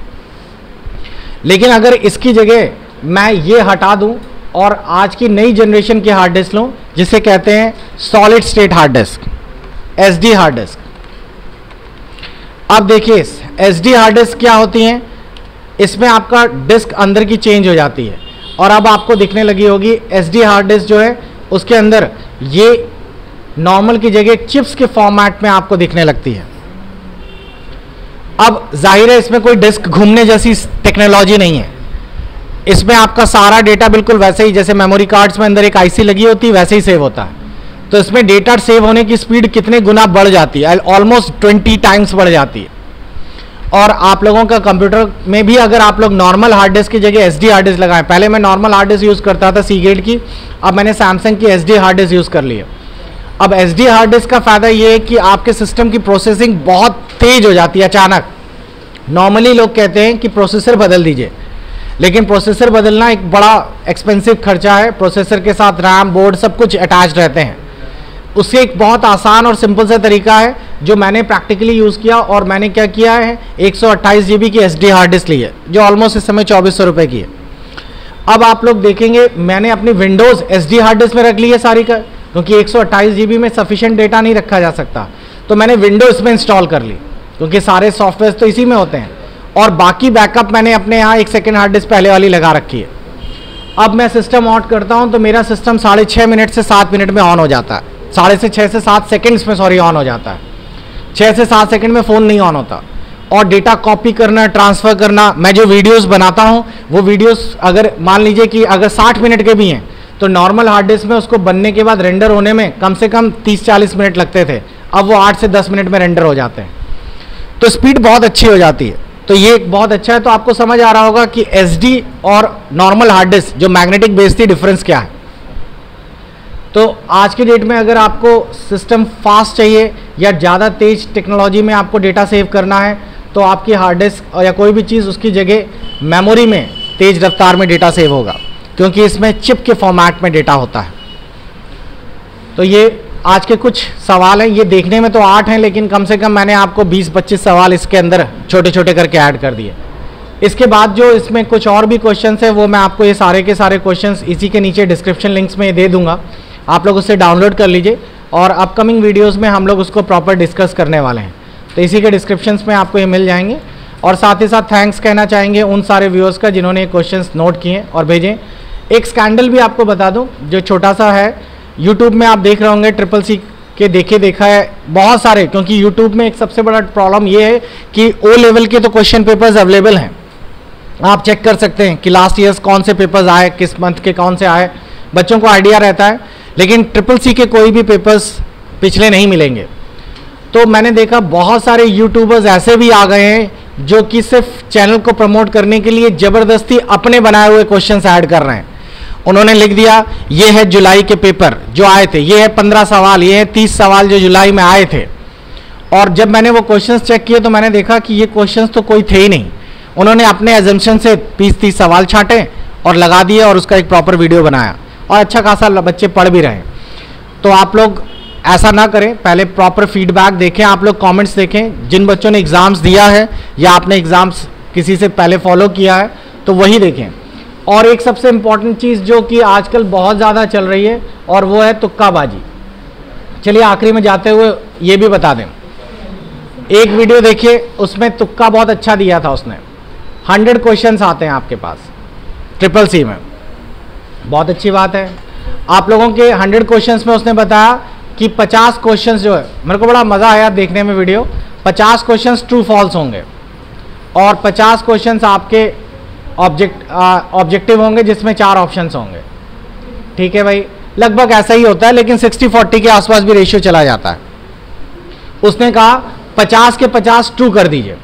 लेकिन अगर इसकी जगह मैं ये हटा दूं और आज की नई जनरेशन की हार्ड डिस्क लूं जिसे कहते हैं solid state hard disk, SD hard disk. अब देखिए SD हार्ड डिस्क क्या होती हैं, इसमें आपका डिस्क अंदर की चेंज हो जाती है, और अब आपको दिखने लगी होगी SD हार्ड डिस्क जो है उसके अंदर ये नॉर्मल की जगह चिप्स के फॉर्मेट में आपको दिखने लगती है। अब जाहिर है इसमें कोई डिस्क घूमने जैसी टेक्नोलॉजी नहीं है, इसमें आपका सारा डेटा बिल्कुल वैसे ही जैसे मेमोरी कार्ड्स में अंदर एक IC लगी होती है वैसे ही सेव होता है। तो इसमें डेटा सेव होने की स्पीड कितने गुना बढ़ जाती है, ऑलमोस्ट 20 टाइम्स बढ़ जाती है। और आप लोगों का कंप्यूटर में भी अगर आप लोग नॉर्मल हार्ड डिस्क की जगह SD हार्ड डिस्क लगाएं, पहले मैं नॉर्मल हार्ड डिस्क यूज़ करता था सीगेट की, अब मैंने सैमसंग की SD हार्ड डिस्क यूज़ कर ली है। अब SD हार्ड डिस्क का फ़ायदा ये है कि आपके सिस्टम की प्रोसेसिंग बहुत तेज़ हो जाती है अचानक। नॉर्मली लोग कहते हैं कि प्रोसेसर बदल दीजिए, लेकिन प्रोसेसर बदलना एक बड़ा एक्सपेंसिव खर्चा है, प्रोसेसर के साथ रैम बोर्ड सब कुछ अटैच रहते हैं। उससे एक बहुत आसान और सिंपल सा तरीका है जो मैंने प्रैक्टिकली यूज़ किया, और मैंने क्या किया है 128 GB की SD हार्ड डिस्क ली है जो ऑलमोस्ट इस समय 2400 रुपये की है। अब आप लोग देखेंगे मैंने अपनी विंडोज़ SD हार्ड डिस्क में रख ली है सारी का, क्योंकि 128 GB में सफिशिएंट डेटा नहीं रखा जा सकता, तो मैंने विंडोज़ में इंस्टॉल कर ली, क्योंकि सारे सॉफ्टवेयर तो इसी में होते हैं। और बाकी बैकअप मैंने अपने यहाँ 1 सेकेंड हार्ड डिस्क पहले वाली लगा रखी है। अब मैं सिस्टम ऑन करता हूँ तो मेरा सिस्टम 6.5 मिनट से 7 मिनट में ऑन हो जाता है, 6.5 से 7 सेकेंड्स में सॉरी ऑन हो जाता है। 6 से 7 सेकेंड में फ़ोन नहीं ऑन होता। और डेटा कॉपी करना, ट्रांसफ़र करना, मैं जो वीडियोस बनाता हूँ वो वीडियोस अगर मान लीजिए कि अगर 60 मिनट के भी हैं तो नॉर्मल हार्ड डिस्क में उसको बनने के बाद रेंडर होने में कम से कम 30-40 मिनट लगते थे, अब वो 8 से 10 मिनट में रेंडर हो जाते हैं, तो स्पीड बहुत अच्छी हो जाती है। तो ये बहुत अच्छा है। तो आपको समझ आ रहा होगा कि SD और नॉर्मल हार्ड डिस्क जो मैग्नेटिक बेस थी डिफरेंस क्या है। तो आज की डेट में अगर आपको सिस्टम फास्ट चाहिए या ज़्यादा तेज टेक्नोलॉजी में आपको डेटा सेव करना है तो आपकी हार्ड डिस्क या कोई भी चीज़ उसकी जगह मेमोरी में तेज रफ्तार में डेटा सेव होगा, क्योंकि इसमें चिप के फॉर्मेट में डेटा होता है। तो ये आज के कुछ सवाल हैं, ये देखने में तो 8 हैं लेकिन कम से कम मैंने आपको 20-25 सवाल इसके अंदर छोटे छोटे करके ऐड कर दिए। इसके बाद जो इसमें कुछ और भी क्वेश्चंस है वो मैं आपको ये सारे के सारे क्वेश्चंस इसी के नीचे डिस्क्रिप्शन लिंक्स में दे दूंगा, आप लोग उससे डाउनलोड कर लीजिए और अपकमिंग वीडियोज़ में हम लोग उसको प्रॉपर डिस्कस करने वाले हैं, तो इसी के डिस्क्रिप्शंस में आपको ये मिल जाएंगे। और साथ ही साथ थैंक्स कहना चाहेंगे उन सारे व्यूअर्स का जिन्होंने क्वेश्चंस नोट किए और भेजें। एक स्कैंडल भी आपको बता दूं जो छोटा सा है, यूट्यूब में आप देख रहे होंगे CCC के देखा है बहुत सारे, क्योंकि यूट्यूब में एक सबसे बड़ा प्रॉब्लम ये है कि O लेवल के तो क्वेश्चन पेपर्स अवेलेबल हैं, आप चेक कर सकते हैं कि लास्ट ईयर्स कौन से पेपर्स आए, किस मंथ के कौन से आए, बच्चों को आइडिया रहता है, लेकिन CCC के कोई भी पेपर्स पिछले नहीं मिलेंगे। तो मैंने देखा बहुत सारे यूट्यूबर्स ऐसे भी आ गए हैं जो कि सिर्फ चैनल को प्रमोट करने के लिए ज़बरदस्ती अपने बनाए हुए क्वेश्चंस ऐड कर रहे हैं। उन्होंने लिख दिया ये है जुलाई के पेपर जो आए थे, ये है 15 सवाल, ये है 30 सवाल जो जुलाई में आए थे। और जब मैंने वो क्वेश्चंस चेक किए तो मैंने देखा कि ये क्वेश्चंस तो कोई थे ही नहीं। उन्होंने अपने एजम्पशन से 20-30 सवाल छांटे और लगा दिए और उसका एक प्रॉपर वीडियो बनाया और अच्छा खासा बच्चे पढ़ भी रहे। तो आप लोग ऐसा ना करें, पहले प्रॉपर फीडबैक देखें, आप लोग कमेंट्स देखें, जिन बच्चों ने एग्ज़ाम्स दिया है या आपने एग्ज़ाम्स किसी से पहले फॉलो किया है तो वही देखें। और एक सबसे इम्पॉर्टेंट चीज़ जो कि आजकल बहुत ज़्यादा चल रही है और वो है तुक्काबाजी। चलिए आखिरी में जाते हुए ये भी बता दें, एक वीडियो देखिए उसमें तुक्का बहुत अच्छा दिया था उसने। 100 क्वेश्चंस आते हैं आपके पास CCC में, बहुत अच्छी बात है। आप लोगों के 100 क्वेश्चंस में उसने बताया कि 50 क्वेश्चंस जो है, मेरे को बड़ा मज़ा आया देखने में वीडियो, 50 क्वेश्चंस ट्रू फॉल्स होंगे और 50 क्वेश्चंस आपके ऑब्जेक्टिव होंगे जिसमें 4 ऑप्शंस होंगे। ठीक है भाई, लगभग ऐसा ही होता है लेकिन 60-40 के आसपास भी रेशियो चला जाता है। उसने कहा 50 के 50 ट्रू कर दीजिए,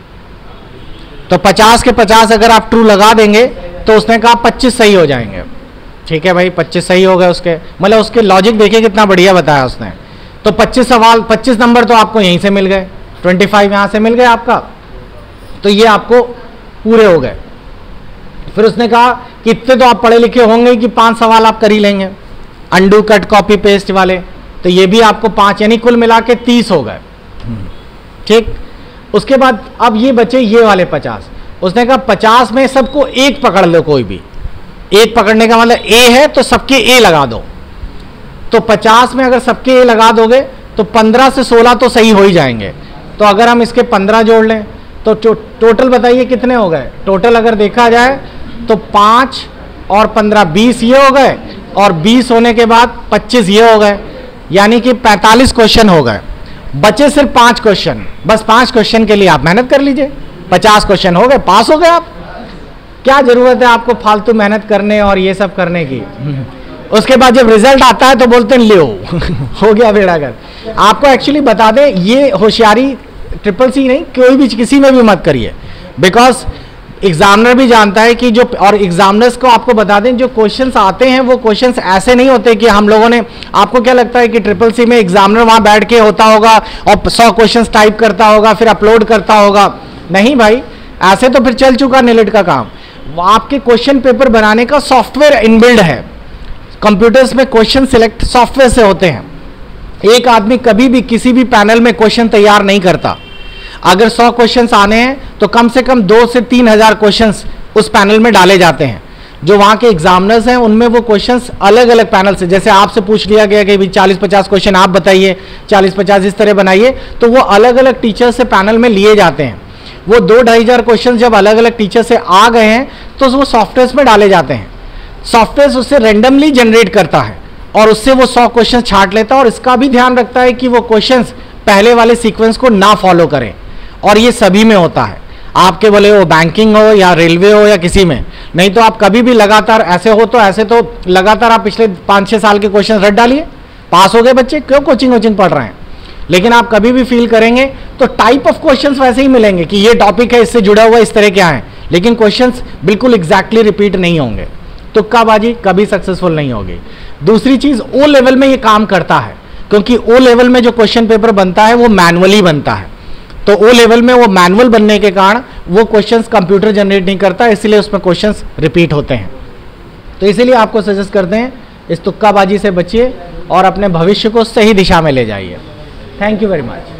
तो 50 के 50 अगर आप ट्रू लगा देंगे तो उसने कहा 25 सही हो जाएंगे। ठीक है भाई, 25 सही हो गए उसके, मतलब उसके लॉजिक देखिए कितना बढ़िया बताया उसने। तो 25 सवाल, 25 नंबर तो आपको यहीं से मिल गए, 25 यहाँ से मिल गए आपका, तो ये आपको पूरे हो गए। फिर उसने कहा कि इतने तो आप पढ़े लिखे होंगे कि 5 सवाल आप कर ही लेंगे, अंडू कट कॉपी पेस्ट वाले, तो ये भी आपको 5, यानी कुल मिला के 30 हो गए। ठीक, उसके बाद अब ये बचे ये वाले 50। उसने कहा 50 में सबको एक पकड़ लो, कोई भी एक पकड़ने का मतलब ए है तो सबके ए लगा दो। तो 50 में अगर सबके ए लगा दोगे तो 15 से 16 तो सही हो ही जाएंगे। तो अगर हम इसके 15 जोड़ लें तो टोटल बताइए कितने हो गए। टोटल अगर देखा जाए तो 5 और 15 20 ये हो गए, और 20 होने के बाद 25 ये हो गए, यानी कि 45 क्वेश्चन हो गए। बचे सिर्फ 5 क्वेश्चन, बस 5 क्वेश्चन के लिए आप मेहनत कर लीजिए, 50 क्वेश्चन हो गए, पास हो गए आप। क्या जरूरत है आपको फालतू मेहनत करने और ये सब करने की। उसके बाद जब रिजल्ट आता है तो बोलते हैं लो हो गया बेड़ागर। आपको एक्चुअली बता दें, ये होशियारी CCC नहीं, कोई भी किसी में भी मत करिए, बिकॉज एग्जामिनर भी जानता है कि जो, और एग्जामिनर्स को आपको बता दें जो क्वेश्चंस आते हैं वो क्वेश्चंस ऐसे नहीं होते कि हम लोगों ने, आपको क्या लगता है कि CCC में एग्जामिनर वहाँ बैठ के होता होगा और 100 क्वेश्चंस टाइप करता होगा फिर अपलोड करता होगा? नहीं भाई, ऐसे तो फिर चल चुका नेलेट का काम। आपके क्वेश्चन पेपर बनाने का सॉफ्टवेयर इनबिल्ड है, कंप्यूटर्स में क्वेश्चन सिलेक्ट सॉफ्टवेयर से होते हैं। एक आदमी कभी भी किसी भी पैनल में क्वेश्चन तैयार नहीं करता। अगर 100 क्वेश्चंस आने हैं तो कम से कम 2 से 3 हज़ार क्वेश्चंस उस पैनल में डाले जाते हैं। जो वहाँ के एग्जामिनर्स हैं उनमें वो क्वेश्चंस अलग अलग पैनल से, जैसे आपसे पूछ लिया गया कि भी 40-50 क्वेश्चन आप बताइए, 40-50 इस तरह बनाइए, तो वो अलग अलग टीचर से पैनल में लिए जाते हैं। वो 2-2,500 क्वेश्चन जब अलग अलग टीचर से आ गए हैं तो वो सॉफ्टवेयर में डाले जाते हैं। सॉफ्टवेयर उससे रेंडमली जनरेट करता है और उससे वो 100 क्वेश्चन छांट लेता है और इसका भी ध्यान रखता है कि वो क्वेश्चंस पहले वाले सीक्वेंस को ना फॉलो करें। और ये सभी में होता है, आपके बोले वो बैंकिंग हो या रेलवे हो या किसी में, नहीं तो आप कभी भी लगातार ऐसे हो तो ऐसे तो लगातार आप पिछले 5-6 साल के क्वेश्चन रट डालिए, पास हो गए बच्चे, क्यों कोचिंग पढ़ रहे हैं। लेकिन आप कभी भी फील करेंगे तो टाइप ऑफ क्वेश्चंस वैसे ही मिलेंगे कि ये टॉपिक है, इससे जुड़ा हुआ इस तरह क्या है, लेकिन क्वेश्चंस बिल्कुल एग्जैक्टली रिपीट नहीं होंगे। तुक्काबाजी कभी सक्सेसफुल नहीं होगी। दूसरी चीज, ओ लेवल में ये काम करता है, क्योंकि ओ लेवल में जो क्वेश्चन पेपर बनता है वो मैनुअली बनता है, तो ओ लेवल में वो मैनुअल बनने के कारण वो क्वेश्चंस कंप्यूटर जनरेट नहीं करता, इसलिए उसमें क्वेश्चंस रिपीट होते हैं। तो इसीलिए आपको सजेस्ट करते हैं इस तुक्काबाजी से बचिए और अपने भविष्य को सही दिशा में ले जाइए। Thank you very much.